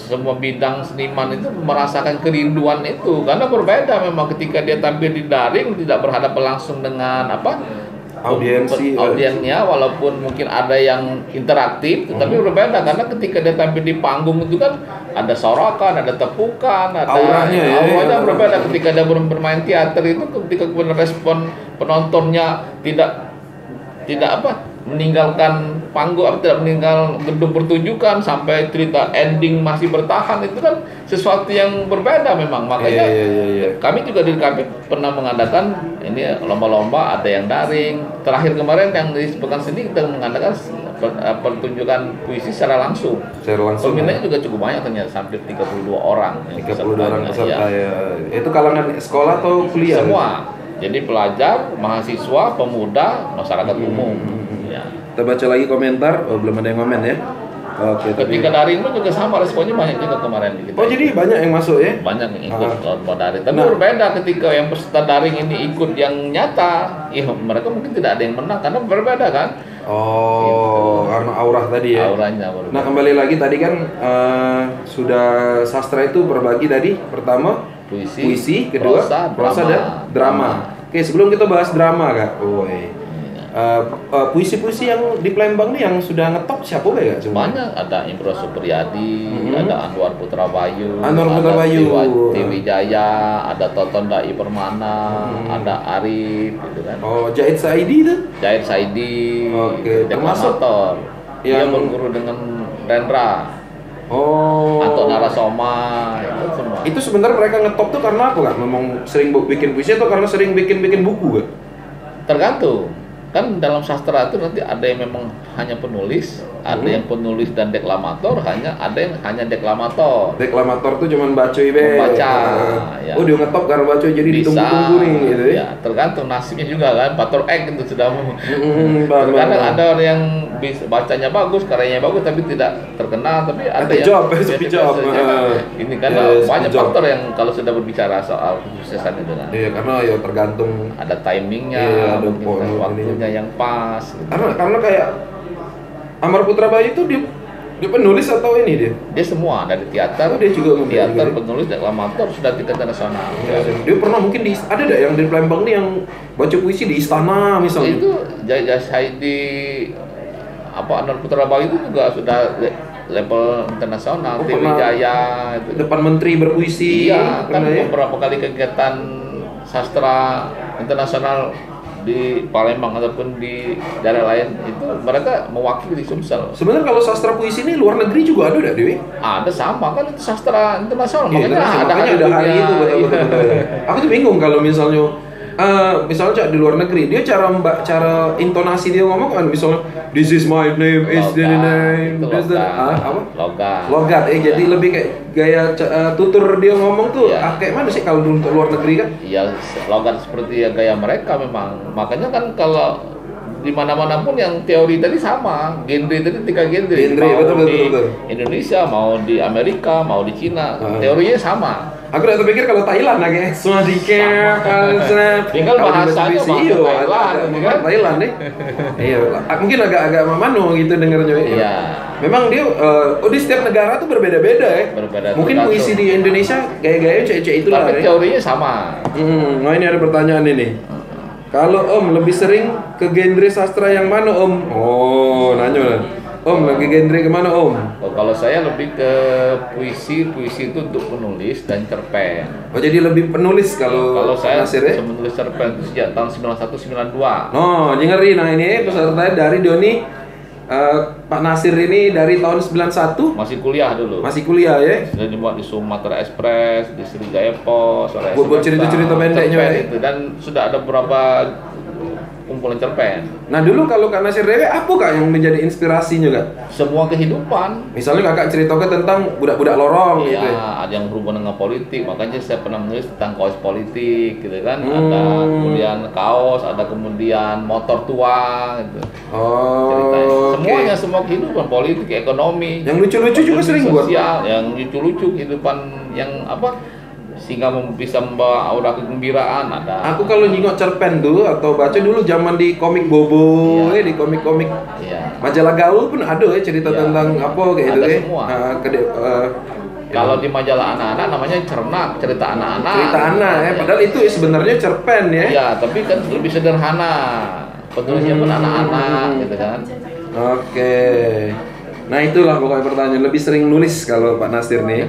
[SPEAKER 1] semua bidang seniman itu merasakan kerinduan itu, karena berbeda memang ketika dia tampil di daring tidak berhadapan langsung dengan apa
[SPEAKER 3] audiensi
[SPEAKER 1] audiennya, walaupun mungkin ada yang interaktif, tetapi
[SPEAKER 3] Hmm.
[SPEAKER 1] berbeda karena ketika dia tampil di panggung itu kan ada sorakan, ada tepukan, ada
[SPEAKER 3] Auranya ya,
[SPEAKER 1] auranya
[SPEAKER 3] ya.
[SPEAKER 1] berbeda. Ketika dia ber- bermain teater itu, ketika kemudian respon penontonnya tidak tidak apa meninggalkan panggung atau tidak meninggal gedung pertunjukan sampai cerita ending masih bertahan, itu kan sesuatu yang berbeda memang. Makanya
[SPEAKER 3] Iya, iya, iya, iya.
[SPEAKER 1] kami juga di K P pernah mengadakan ini lomba-lomba, ada yang daring. Terakhir kemarin yang di Pekan Seni kita mengadakan per- eh, pertunjukan puisi secara langsung.
[SPEAKER 3] Secara langsung.
[SPEAKER 1] Peminatnya juga cukup banyak ternyata, hampir tiga puluh dua orang yang
[SPEAKER 3] tiga puluh dua orang
[SPEAKER 1] pesertanya.
[SPEAKER 3] peserta
[SPEAKER 1] Iya.
[SPEAKER 3] ya. Itu kalangan sekolah atau kuliah?
[SPEAKER 1] Semua. Jadi pelajar, mahasiswa, pemuda, masyarakat umum. Ya.
[SPEAKER 3] Kita baca lagi komentar. Oh, belum ada yang komen ya. Oke. tapi-
[SPEAKER 1] Ketika daring pun juga sama, responnya banyak juga kemarin di kita.
[SPEAKER 3] Oh, jadi banyak yang masuk ya?
[SPEAKER 1] Banyak yang ikut
[SPEAKER 3] Ah.
[SPEAKER 1] lomba daring. Tapi
[SPEAKER 3] Nah.
[SPEAKER 1] berbeda ketika yang peserta daring ini ikut yang nyata, ya mereka mungkin tidak ada yang menang karena berbeda kan
[SPEAKER 3] Oh, karena aura tadi ya.
[SPEAKER 1] auranya. Berbeda.
[SPEAKER 3] Nah, kembali lagi tadi kan eh, sudah sastra itu berbagi tadi. Pertama
[SPEAKER 1] puisi,
[SPEAKER 3] puisi, kedua
[SPEAKER 1] prosa,
[SPEAKER 3] prosa
[SPEAKER 1] drama.
[SPEAKER 3] dan drama. Oke, sebelum kita bahas drama, Kak. Woi. Eh, eh, puisi-puisi yang di Palembang nih yang sudah ngetop siapa ya, Kak?
[SPEAKER 1] Banyak, ada Imro Supriyadi,
[SPEAKER 3] Mhm.
[SPEAKER 1] ada Anwar Putra Bayu,
[SPEAKER 3] Anwar Putra
[SPEAKER 1] ada
[SPEAKER 3] Bayu.
[SPEAKER 1] Tiwa- Tiwijaya, ada Toton Dai Permana,
[SPEAKER 3] Mhm.
[SPEAKER 1] ada Arif, gitu kan.
[SPEAKER 3] Oh, Jahid Saidi itu?
[SPEAKER 1] Jahir Saidi,
[SPEAKER 3] Oke, termasuk
[SPEAKER 1] deklamator. Dia
[SPEAKER 3] yang-
[SPEAKER 1] berguru dengan Rendra,
[SPEAKER 3] Oh.
[SPEAKER 1] atau Narasoma, itu semua.
[SPEAKER 3] Itu sebenarnya mereka ngetop tuh karena apa, Kak? Memang sering bu- bikin puisi atau karena sering bikin-bikin buku, Kak?
[SPEAKER 1] Tergantung. Kan dalam sastra itu nanti ada yang memang hanya penulis, ada
[SPEAKER 3] Hmm.
[SPEAKER 1] yang penulis dan deklamator, hanya ada yang hanya deklamator.
[SPEAKER 3] Deklamator tuh cuman bacoi be.
[SPEAKER 1] Membaca,
[SPEAKER 3] Ah.
[SPEAKER 1] ya.
[SPEAKER 3] Oh, dia ngetop karena bacoi jadi
[SPEAKER 1] Bisa,
[SPEAKER 3] ditunggu-tunggu nih gitu ya.
[SPEAKER 1] ya, tergantung nasibnya juga kan. Faktor X itu sudah
[SPEAKER 3] Hmm, paham,
[SPEAKER 1] terkadang
[SPEAKER 3] paham.
[SPEAKER 1] ada orang yang bisa bacanya bagus, karyanya bagus tapi tidak terkenal, tapi ada
[SPEAKER 3] Ada
[SPEAKER 1] yang
[SPEAKER 3] job,
[SPEAKER 1] biasa
[SPEAKER 3] sepi
[SPEAKER 1] biasa
[SPEAKER 3] job.
[SPEAKER 1] saja.
[SPEAKER 3] Ah.
[SPEAKER 1] Ini karena
[SPEAKER 3] Yes,
[SPEAKER 1] banyak
[SPEAKER 3] job.
[SPEAKER 1] faktor yang kalau sudah berbicara soal kesuksesan itu kan.
[SPEAKER 3] Iya, karena ya tergantung.
[SPEAKER 1] Ada timingnya,
[SPEAKER 3] Iya, ada
[SPEAKER 1] mungkin
[SPEAKER 3] poin
[SPEAKER 1] waktunya
[SPEAKER 3] ininya.
[SPEAKER 1] yang pas. gitu.
[SPEAKER 3] Karena karena kayak Amar Putra Bayu itu dia, dia penulis atau ini dia?
[SPEAKER 1] Dia semua dari teater,
[SPEAKER 3] Oh, dia juga membuat
[SPEAKER 1] teater,
[SPEAKER 3] juga.
[SPEAKER 1] penulis, deklamator sudah tingkat internasional.
[SPEAKER 3] Dia pernah mungkin di ada nggak yang di Palembang nih yang baca puisi di istana misalnya?
[SPEAKER 1] Itu Jaya Saidi, apa Anwar Putra Bayu itu juga sudah le- level internasional.
[SPEAKER 3] Oh, pernah.
[SPEAKER 1] Tiwijaya itu.
[SPEAKER 3] Depan menteri berpuisi.
[SPEAKER 1] Iya, kan
[SPEAKER 3] pernah ya?
[SPEAKER 1] beberapa kali kegiatan sastra internasional di Palembang ataupun di daerah lain itu mereka mewakili Sumsel.
[SPEAKER 3] Sebenarnya kalau sastra puisi ini luar negeri juga ada nggak, Dewi?
[SPEAKER 1] Ada sama kan, itu sastra internasional.
[SPEAKER 3] Iya,
[SPEAKER 1] makanya
[SPEAKER 3] makanya,
[SPEAKER 1] ada
[SPEAKER 3] makanya
[SPEAKER 1] hari
[SPEAKER 3] ada hari
[SPEAKER 1] dunia.
[SPEAKER 3] itu betul, betul,
[SPEAKER 1] Iya.
[SPEAKER 3] betul. Aku tuh bingung kalau misalnya eh misalnya Cak, di luar negeri dia cara mbak cara intonasi dia ngomong kan misalnya this is my name is the
[SPEAKER 1] Logat,
[SPEAKER 3] name
[SPEAKER 1] itu
[SPEAKER 3] this the
[SPEAKER 1] logat.
[SPEAKER 3] ah, apa
[SPEAKER 1] Logat.
[SPEAKER 3] logat eh jadi lebih kayak gaya ca- eh, tutur dia ngomong tuh
[SPEAKER 1] Iya.
[SPEAKER 3] ah, kayak mana sih kalau di luar negeri kan?
[SPEAKER 1] Iya, logat seperti ya gaya mereka memang. Makanya kan kalau di mana-mana pun yang teori tadi sama, genre tadi tiga genre.
[SPEAKER 3] Genre,
[SPEAKER 1] mau
[SPEAKER 3] betul, betul,
[SPEAKER 1] di
[SPEAKER 3] betul.
[SPEAKER 1] Indonesia, mau di Amerika, mau di Cina,
[SPEAKER 3] Ah.
[SPEAKER 1] teorinya sama.
[SPEAKER 3] Aku udah terpikir kalau Thailand lah kayak semua di
[SPEAKER 1] Tinggal bahasanya bahasa Thailand, gitu kan?
[SPEAKER 3] Thailand deh. Iya, ah, mungkin agak-agak mamano gitu dengernya.
[SPEAKER 1] Iya.
[SPEAKER 3] Memang dia, eh, oh di setiap negara tuh berbeda-beda ya.
[SPEAKER 1] Berbeda,
[SPEAKER 3] Mungkin
[SPEAKER 1] tergantung.
[SPEAKER 3] puisi di Indonesia gaya-gaya cek-cek itulah.
[SPEAKER 1] Tapi
[SPEAKER 3] ya.
[SPEAKER 1] teorinya sama.
[SPEAKER 3] Hmm, nah ini ada pertanyaan ini. Kalau Om lebih sering ke genre sastra yang mana Om? Oh, nanya lah. Om lagi genre kemana Om?
[SPEAKER 1] Oh, kalau saya lebih ke puisi, puisi itu untuk penulis dan cerpen.
[SPEAKER 3] Oh jadi lebih penulis kalau
[SPEAKER 1] Kalau saya
[SPEAKER 3] Nasir ya?
[SPEAKER 1] menulis cerpen itu sejak tahun sembilan puluh satu sembilan puluh dua.
[SPEAKER 3] Oh, dengerin. Nah ini peserta dari Doni. Eh, Pak Nasir ini dari tahun sembilan puluh satu
[SPEAKER 1] Masih kuliah dulu.
[SPEAKER 3] masih kuliah ya.
[SPEAKER 1] Sudah dibuat di Sumatera Express, di Sriwijaya Pos, oleh
[SPEAKER 3] Buat- buat
[SPEAKER 1] S M S,
[SPEAKER 3] cerita-cerita pendeknya,
[SPEAKER 1] cerpen
[SPEAKER 3] ya.
[SPEAKER 1] itu, dan sudah ada beberapa kumpulan cerpen.
[SPEAKER 3] Nah dulu kalau Kak Nasir Dewe apa Kak yang menjadi inspirasinya Kak?
[SPEAKER 1] Semua kehidupan.
[SPEAKER 3] Misalnya Kakak ceritakan tentang budak-budak lorong
[SPEAKER 1] Iya,
[SPEAKER 3] gitu ya.
[SPEAKER 1] ada yang berhubungan dengan politik, makanya saya pernah menulis tentang kaos politik, gitu kan.
[SPEAKER 3] Hmm.
[SPEAKER 1] Ada kemudian kaos, ada kemudian motor tua, gitu. Ceritanya.
[SPEAKER 3] Oh,
[SPEAKER 1] Semuanya,
[SPEAKER 3] oke.
[SPEAKER 1] semua kehidupan politik, ekonomi.
[SPEAKER 3] Yang lucu-lucu juga
[SPEAKER 1] ekonomi
[SPEAKER 3] sering buat.
[SPEAKER 1] sosial, yang lucu-lucu kehidupan yang apa? Sehingga mem- bisa membawa aura kegembiraan ada.
[SPEAKER 3] Aku kalau nyingok cerpen tuh atau baca dulu zaman di komik Bobo,
[SPEAKER 1] Iya.
[SPEAKER 3] eh, di komik-komik
[SPEAKER 1] Iya.
[SPEAKER 3] majalah gaul pun ada ya cerita
[SPEAKER 1] Iya.
[SPEAKER 3] tentang apa kayak gitu
[SPEAKER 1] Ada
[SPEAKER 3] ya.
[SPEAKER 1] semua.
[SPEAKER 3] Nah, kede- eh,
[SPEAKER 1] Kalau di majalah anak-anak namanya cernak, cerita anak-anak.
[SPEAKER 3] Cerita anak ya, padahal itu sebenarnya cerpen ya.
[SPEAKER 1] Iya, tapi kan lebih sederhana. Penulisnya pun
[SPEAKER 3] Hmm.
[SPEAKER 1] anak-anak gitu kan.
[SPEAKER 3] Oke. Nah itulah pokoknya pertanyaan, lebih sering nulis kalau Pak Nasir nih.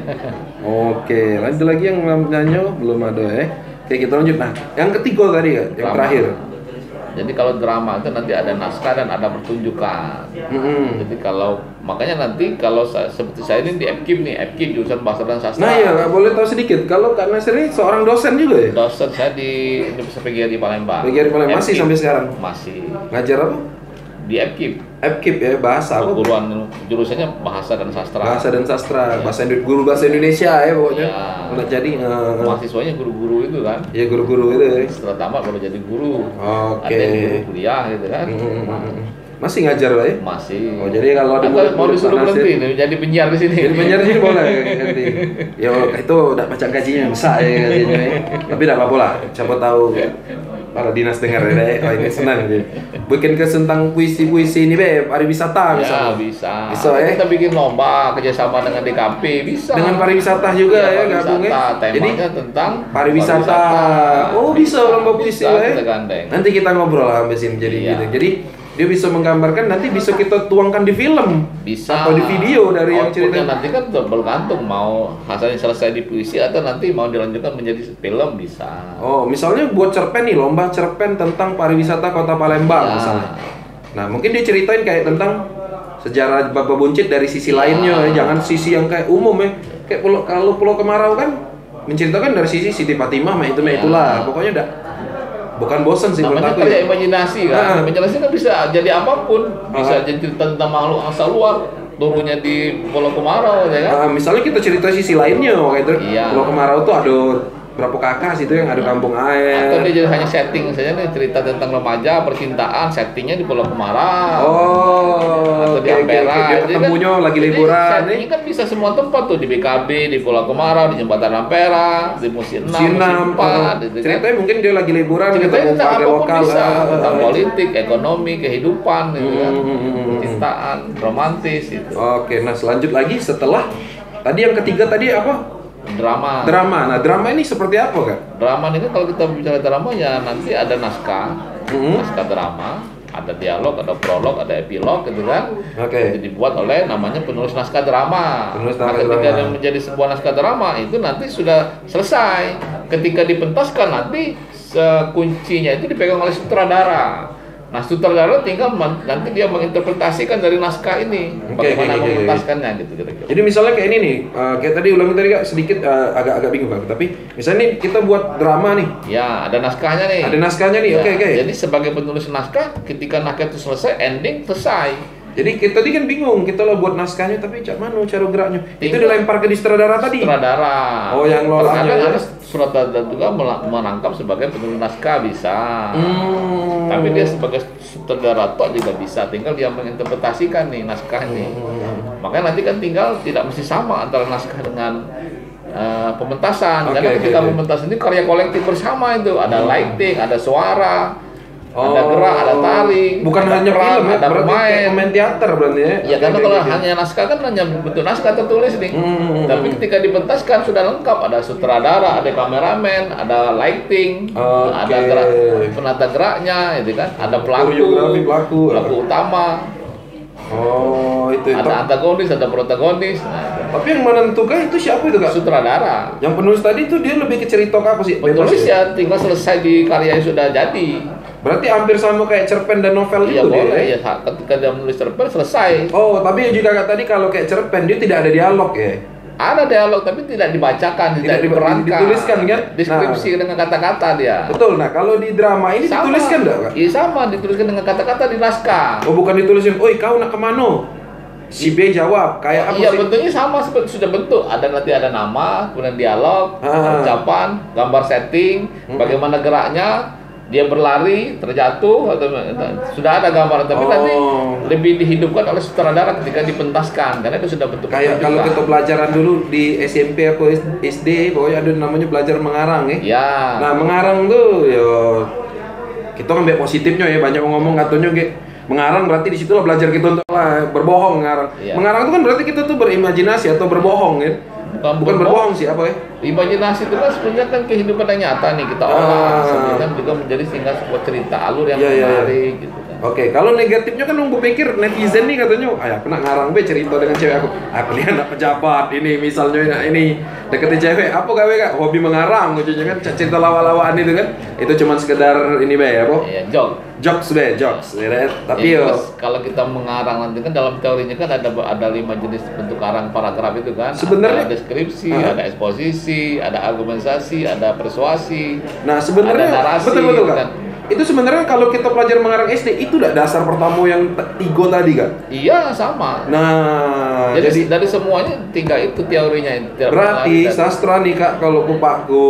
[SPEAKER 3] Oke, lanjut lagi yang nanya belum ada ya. Oke, kita lanjut. Nah, yang ketiga tadi ya, yang
[SPEAKER 1] Drama.
[SPEAKER 3] terakhir.
[SPEAKER 1] Jadi kalau drama itu nanti ada naskah dan ada pertunjukan.
[SPEAKER 3] Mm-mm.
[SPEAKER 1] Jadi kalau makanya nanti kalau saya, seperti saya ini di F K I M nih, F K I M jurusan Bahasa dan Sastra.
[SPEAKER 3] Nah iya, Kak, boleh tahu sedikit. Kalau Kak Nasir ini seorang dosen juga ya?
[SPEAKER 1] Dosen saya di Universitas P G R I Palembang.
[SPEAKER 3] P G R I Palembang masih
[SPEAKER 1] F K I M.
[SPEAKER 3] sampai sekarang?
[SPEAKER 1] Masih
[SPEAKER 3] Ngajar apa?
[SPEAKER 1] di F K I M.
[SPEAKER 3] F K I P ya, bahasa apa?
[SPEAKER 1] Perguruan jurusannya Bahasa dan Sastra.
[SPEAKER 3] Bahasa dan sastra,
[SPEAKER 1] Iya.
[SPEAKER 3] bahasa Indo- guru bahasa Indonesia ya pokoknya.
[SPEAKER 1] Iya.
[SPEAKER 3] Udah jadi eh,
[SPEAKER 1] Mahasiswanya guru-guru itu kan.
[SPEAKER 3] ya guru-guru itu ya.
[SPEAKER 1] Setelah tamat baru jadi guru.
[SPEAKER 3] Oke.
[SPEAKER 1] Ada yang guru kuliah gitu kan.
[SPEAKER 3] Mm-mm. Masih ngajar lah ya?
[SPEAKER 1] Masih.
[SPEAKER 3] Oh, jadi kalau ada
[SPEAKER 1] Atau
[SPEAKER 3] murid-
[SPEAKER 1] mau disuruh
[SPEAKER 3] Pak Nasir-
[SPEAKER 1] berhenti nih, jadi penyiar di sini.
[SPEAKER 3] Jadi penyiar sih boleh ganti. Ya itu udah pajak gajinya besar ya gajinya. ya. Tapi tidak apa-apa lah. Siapa tahu para dinas dengar ya. Oh, ini senang gitu. Bikin ke tentang puisi-puisi ini be, pariwisata
[SPEAKER 1] Ya,
[SPEAKER 3] misalnya.
[SPEAKER 1] bisa.
[SPEAKER 3] Bisa, ya?
[SPEAKER 1] Kita bikin lomba kerjasama dengan D K P, bisa.
[SPEAKER 3] Dengan pariwisata juga ya,
[SPEAKER 1] pariwisata.
[SPEAKER 3] gabungnya.
[SPEAKER 1] Temanya
[SPEAKER 3] Jadi
[SPEAKER 1] tentang
[SPEAKER 3] pariwisata. Oh, bisa lomba puisi
[SPEAKER 1] Bisa,
[SPEAKER 3] ya.
[SPEAKER 1] kita gandeng.
[SPEAKER 3] Nanti kita ngobrol lah sampai sini jadi
[SPEAKER 1] Iya.
[SPEAKER 3] gitu. Jadi dia bisa menggambarkan, nanti bisa kita tuangkan di film
[SPEAKER 1] Bisa.
[SPEAKER 3] atau di video dari yang
[SPEAKER 1] Outputnya
[SPEAKER 3] cerita.
[SPEAKER 1] nanti kan bergantung mau hasilnya selesai di puisi atau nanti mau dilanjutkan menjadi film bisa.
[SPEAKER 3] Oh, misalnya buat cerpen nih, lomba cerpen tentang pariwisata Kota Palembang
[SPEAKER 1] Ya.
[SPEAKER 3] misalnya. Nah, mungkin dia ceritain kayak tentang sejarah Bapak Buncit dari sisi
[SPEAKER 1] Ya.
[SPEAKER 3] lainnya, ya. Jangan sisi yang kayak umum ya. Kayak pulau, kalau Pulau Kemarau kan menceritakan dari sisi Siti Fatimah, mah itu mah
[SPEAKER 1] Ya.
[SPEAKER 3] itulah. Pokoknya udah bukan bosan sih menurut
[SPEAKER 1] Namanya
[SPEAKER 3] aku
[SPEAKER 1] karya
[SPEAKER 3] ya.
[SPEAKER 1] imajinasi kan.
[SPEAKER 3] Ah.
[SPEAKER 1] Imajinasi kan bisa jadi apapun.
[SPEAKER 3] Ah.
[SPEAKER 1] Bisa jadi cerita tentang makhluk angsa luar, turunnya di Pulau Kemarau ya kan.
[SPEAKER 3] Nah, misalnya kita cerita sisi lainnya kayak itu.
[SPEAKER 1] Iya.
[SPEAKER 3] Pulau Kemarau tuh ada berapa kakak situ yang ada kampung
[SPEAKER 1] Atau
[SPEAKER 3] air.
[SPEAKER 1] dia jadi hanya setting saja nih, cerita tentang remaja, percintaan, settingnya di Pulau Kemarau.
[SPEAKER 3] Oh,
[SPEAKER 1] Atau di
[SPEAKER 3] oke, oke,
[SPEAKER 1] Ampera.
[SPEAKER 3] oke. Dia
[SPEAKER 1] Jadi
[SPEAKER 3] ketemunya
[SPEAKER 1] kan-
[SPEAKER 3] lagi
[SPEAKER 1] jadi
[SPEAKER 3] liburan nih.
[SPEAKER 1] settingnya kan bisa semua tempat tuh, di B K B, di Pulau Kemarau, di Jembatan Ampera, di Musim enam,
[SPEAKER 3] Musim enam,
[SPEAKER 1] Musim empat,
[SPEAKER 3] uh,
[SPEAKER 1] gitu kan.
[SPEAKER 3] ceritanya mungkin dia lagi liburan
[SPEAKER 1] Ceritanya
[SPEAKER 3] ketemu
[SPEAKER 1] tentang
[SPEAKER 3] warga
[SPEAKER 1] apapun
[SPEAKER 3] lokal
[SPEAKER 1] bisa,
[SPEAKER 3] ah,
[SPEAKER 1] tentang
[SPEAKER 3] ah, ah.
[SPEAKER 1] politik, ekonomi, kehidupan, gitu kan.
[SPEAKER 3] Hmm, hmm, hmm, hmm.
[SPEAKER 1] Cintaan, romantis itu.
[SPEAKER 3] Oke, nah selanjut lagi setelah tadi yang ketiga tadi apa?
[SPEAKER 1] Drama.
[SPEAKER 3] Drama. Nah, drama ini seperti apa, Kak?
[SPEAKER 1] Drama ini kan kalau kita bicara drama ya nanti ada naskah,
[SPEAKER 3] Hmm.
[SPEAKER 1] naskah drama, ada dialog, ada prolog, ada epilog gitu kan.
[SPEAKER 3] Oke.
[SPEAKER 1] Jadi dibuat oleh namanya penulis naskah drama.
[SPEAKER 3] Penulis
[SPEAKER 1] Nah,
[SPEAKER 3] naskah
[SPEAKER 1] ketika
[SPEAKER 3] drama.
[SPEAKER 1] dia menjadi sebuah naskah drama itu nanti sudah selesai. Ketika dipentaskan nanti se- kuncinya itu dipegang oleh sutradara. Nah, sutradara tinggal men- nanti dia menginterpretasikan dari naskah ini
[SPEAKER 3] Oke,
[SPEAKER 1] bagaimana
[SPEAKER 3] oke, oke, oke.
[SPEAKER 1] mementaskannya gitu kira-kira.
[SPEAKER 3] Jadi misalnya kayak ini nih, uh, kayak tadi ulangi tadi Kak sedikit uh, agak-agak bingung Kak. Tapi misalnya nih kita buat drama nih,
[SPEAKER 1] Ya, ada naskahnya nih.
[SPEAKER 3] ada naskahnya nih,
[SPEAKER 1] Ya,
[SPEAKER 3] oke oke.
[SPEAKER 1] Jadi sebagai penulis naskah, ketika naskah itu selesai, ending selesai.
[SPEAKER 3] Jadi kita tadi kan bingung, kita lah buat naskahnya tapi cak mana cara geraknya? Itu
[SPEAKER 1] Tinggal-
[SPEAKER 3] dilempar ke di sutradara tadi.
[SPEAKER 1] Sutradara.
[SPEAKER 3] Oh, yang lolanya
[SPEAKER 1] Terkadang
[SPEAKER 3] ya.
[SPEAKER 1] ada sutradara juga mela- menangkap sebagai penulis naskah bisa.
[SPEAKER 3] Hmm.
[SPEAKER 1] Tapi dia sebagai sutradara tok juga bisa, tinggal dia menginterpretasikan nih naskah ini.
[SPEAKER 3] Hmm.
[SPEAKER 1] Makanya nanti kan tinggal tidak mesti sama antara naskah dengan uh, pementasan.
[SPEAKER 3] Oke,
[SPEAKER 1] Karena
[SPEAKER 3] oke,
[SPEAKER 1] ketika
[SPEAKER 3] oke.
[SPEAKER 1] pementasan ini karya kolektif bersama itu, ada lighting, ada suara, ada
[SPEAKER 3] Oh.
[SPEAKER 1] gerak, ada tari,
[SPEAKER 3] Bukan
[SPEAKER 1] ada
[SPEAKER 3] hanya
[SPEAKER 1] peran,
[SPEAKER 3] film ya,
[SPEAKER 1] ada
[SPEAKER 3] berarti kayak
[SPEAKER 1] pemain.
[SPEAKER 3] pemain teater berarti ya.
[SPEAKER 1] Ya karena
[SPEAKER 3] Oke,
[SPEAKER 1] kalau
[SPEAKER 3] oke, oke.
[SPEAKER 1] hanya naskah kan hanya bentuk naskah tertulis nih.
[SPEAKER 3] Hmm.
[SPEAKER 1] Tapi ketika dipentaskan sudah lengkap, ada sutradara, ada kameramen, ada lighting,
[SPEAKER 3] Oke.
[SPEAKER 1] ada gerak penata geraknya, itu kan, ada pelaku,
[SPEAKER 3] Koreografi pelaku.
[SPEAKER 1] pelaku utama,
[SPEAKER 3] Oh, itu.
[SPEAKER 1] ada antagonis, ada protagonis. Nah,
[SPEAKER 3] Tapi yang menentukan itu siapa itu Kak?
[SPEAKER 1] sutradara.
[SPEAKER 3] Yang penulis tadi itu dia lebih ke cerita ke apa sih? Bebas
[SPEAKER 1] Penulis
[SPEAKER 3] ya?
[SPEAKER 1] ya tinggal selesai di karya yang sudah jadi.
[SPEAKER 3] Berarti hampir sama kayak cerpen dan novel
[SPEAKER 1] Iya
[SPEAKER 3] itu dia.
[SPEAKER 1] boleh
[SPEAKER 3] ya?
[SPEAKER 1] ya, ketika dia menulis cerpen selesai.
[SPEAKER 3] Oh, tapi juga Kak tadi kalau kayak cerpen dia tidak ada dialog ya.
[SPEAKER 1] Ada dialog tapi tidak dibacakan,
[SPEAKER 3] Tidak
[SPEAKER 1] tidak,
[SPEAKER 3] di-
[SPEAKER 1] diperankan.
[SPEAKER 3] dituliskan, kan?
[SPEAKER 1] Deskripsi dengan kata-kata dia.
[SPEAKER 3] Betul. Nah, kalau di drama ini
[SPEAKER 1] Sama.
[SPEAKER 3] dituliskan enggak, Kak?
[SPEAKER 1] Iya sama, dituliskan dengan kata-kata di naskah.
[SPEAKER 3] Oh, bukan ditulisin, "Oi, kau nak kemana?" Si B jawab, kayak apa
[SPEAKER 1] Iya
[SPEAKER 3] sih?
[SPEAKER 1] bentuknya sama seperti sudah bentuk. Ada nanti ada nama, kemudian dialog,
[SPEAKER 3] Ah.
[SPEAKER 1] ucapan, gambar setting,
[SPEAKER 3] Hmm.
[SPEAKER 1] bagaimana geraknya, dia berlari, terjatuh atau sudah ada gambar. Tapi
[SPEAKER 3] Oh.
[SPEAKER 1] nanti lebih dihidupkan oleh sutradara ketika dipentaskan karena itu sudah bentuk
[SPEAKER 3] Kayak kalau
[SPEAKER 1] pertunjukan.
[SPEAKER 3] kita pelajaran dulu di S M P atau S D, pokoknya ada namanya belajar mengarang ya.
[SPEAKER 1] Ya.
[SPEAKER 3] Nah, mengarang tuh ya kita ngambil positifnya ya, banyak yang ngomong katanya kayak mengarang berarti di situlah belajar kita untuk lah berbohong mengarang.
[SPEAKER 1] Iya.
[SPEAKER 3] Mengarang itu kan berarti kita tuh berimajinasi atau berbohong kan.
[SPEAKER 1] bukan,
[SPEAKER 3] Bukan berbohong sih apa ya?
[SPEAKER 1] Imajinasi itu kan sebenarnya kan kehidupan yang nyata nih kita olah,
[SPEAKER 3] Ah.
[SPEAKER 1] sebenarnya juga menjadi sehingga sebuah cerita alur yang
[SPEAKER 3] Iya, iya, iya.
[SPEAKER 1] menarik gitu kan.
[SPEAKER 3] Oke, kalau negatifnya kan nunggu pikir netizen nih katanya, ayah aku nak ngarang be cerita dengan cewek aku. Aku lihat anak pejabat ini misalnya nah, ini deketin cewek, apa gawe kak? Hobi mengarang, ujungnya kan cerita lawa-lawaan itu kan. Itu cuma sekedar ini be apa?
[SPEAKER 1] Iya, jok.
[SPEAKER 3] Jokes be, jokes. Ya, tapi
[SPEAKER 1] Ya,
[SPEAKER 3] yo,
[SPEAKER 1] terus kalau kita mengarang nanti kan dalam teorinya kan ada ada lima jenis bentuk karang paragraf itu kan.
[SPEAKER 3] Sebenarnya-
[SPEAKER 1] ada deskripsi,
[SPEAKER 3] Ah.
[SPEAKER 1] ada eksposisi, ada argumentasi, ada persuasi.
[SPEAKER 3] nah sebenarnya
[SPEAKER 1] Ada narasi,
[SPEAKER 3] betul betul
[SPEAKER 1] kan.
[SPEAKER 3] kan. Itu sebenarnya kalau kita pelajar mengarang S D itu udah dasar pertama yang t- tiga tadi kan.
[SPEAKER 1] Iya sama.
[SPEAKER 3] Nah,
[SPEAKER 1] jadi,
[SPEAKER 3] jadi,
[SPEAKER 1] dari semuanya tiga itu teorinya. Tidak
[SPEAKER 3] berarti
[SPEAKER 1] pernah dari-
[SPEAKER 3] sastra nih kak kalau kupakku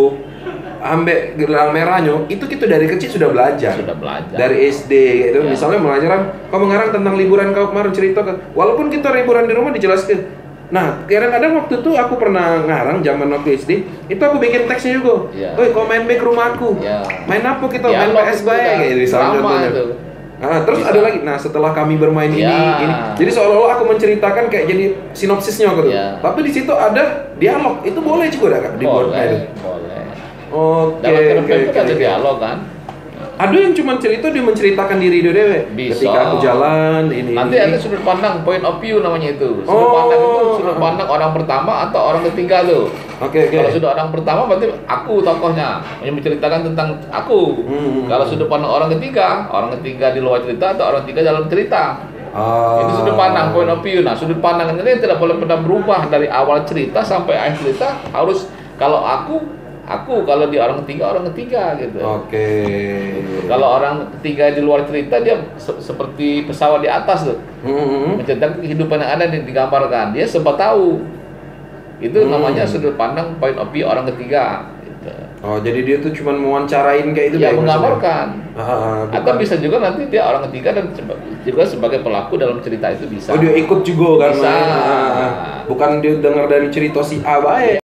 [SPEAKER 3] ambek gelang merahnya itu kita dari kecil sudah belajar.
[SPEAKER 1] sudah belajar.
[SPEAKER 3] Dari S D gitu.
[SPEAKER 1] Ya.
[SPEAKER 3] Misalnya mengajaran kau mengarang tentang liburan kau kemarin cerita kan. Walaupun kita liburan di rumah dijelaskan. Nah, kadang-kadang waktu itu aku pernah ngarang zaman waktu S D, itu aku bikin teksnya juga.
[SPEAKER 1] Ya.
[SPEAKER 3] Woi, kau main back rumahku.
[SPEAKER 1] Ya.
[SPEAKER 3] Main apa kita?
[SPEAKER 1] Ya,
[SPEAKER 3] main P S
[SPEAKER 1] itu
[SPEAKER 3] bae
[SPEAKER 1] kan
[SPEAKER 3] kayak misalnya
[SPEAKER 1] drama
[SPEAKER 3] contohnya.
[SPEAKER 1] itu.
[SPEAKER 3] Nah, terus
[SPEAKER 1] Bisa.
[SPEAKER 3] ada lagi. Nah, setelah kami bermain ini,
[SPEAKER 1] Ya.
[SPEAKER 3] ini, jadi seolah-olah aku menceritakan kayak jadi sinopsisnya gitu.
[SPEAKER 1] Ya.
[SPEAKER 3] Tapi di situ ada dialog. Itu boleh juga kak di buat itu.
[SPEAKER 1] Boleh, boleh.
[SPEAKER 3] Oke,
[SPEAKER 1] Dalam film
[SPEAKER 3] oke,
[SPEAKER 1] itu
[SPEAKER 3] oke,
[SPEAKER 1] ada
[SPEAKER 3] oke.
[SPEAKER 1] dialog kan.
[SPEAKER 3] Ada yang cuma cerita dia menceritakan diri dia dewe.
[SPEAKER 1] Bisa.
[SPEAKER 3] Ketika aku jalan ini.
[SPEAKER 1] Nanti
[SPEAKER 3] ini.
[SPEAKER 1] ada sudut pandang, point of view namanya itu. Sudut
[SPEAKER 3] Oh.
[SPEAKER 1] pandang itu sudut pandang orang pertama atau orang ketiga tuh.
[SPEAKER 3] Oke, oke.
[SPEAKER 1] Kalau sudut orang pertama berarti aku tokohnya yang menceritakan tentang aku.
[SPEAKER 3] Hmm.
[SPEAKER 1] Kalau sudut pandang orang ketiga, orang ketiga di luar cerita atau orang ketiga dalam cerita.
[SPEAKER 3] Ah.
[SPEAKER 1] Itu sudut pandang, point of view. Nah, sudut pandang ini tidak boleh pernah berubah dari awal cerita sampai akhir cerita. Harus kalau aku, aku kalau di orang ketiga, orang ketiga gitu.
[SPEAKER 3] Oke.
[SPEAKER 1] Kalau orang ketiga di luar cerita dia se- seperti pesawat di atas tuh,
[SPEAKER 3] Hmm.
[SPEAKER 1] menceritakan kehidupan yang ada di- digambarkan. Dia sempat tahu. Itu
[SPEAKER 3] Hmm.
[SPEAKER 1] namanya sudut pandang point of view orang ketiga. Gitu.
[SPEAKER 3] Oh, jadi dia tuh cuma mewawancarain kayak itu
[SPEAKER 1] Ya
[SPEAKER 3] kayak
[SPEAKER 1] menggambarkan.
[SPEAKER 3] maksudnya? Ah, ah,
[SPEAKER 1] Atau
[SPEAKER 3] bukan.
[SPEAKER 1] bisa juga nanti dia orang ketiga dan seba- juga sebagai pelaku dalam cerita itu bisa.
[SPEAKER 3] Oh, dia ikut juga kan.
[SPEAKER 1] Bisa.
[SPEAKER 3] Ah, ah, ah. Bukan dia dengar dari cerita si A bae.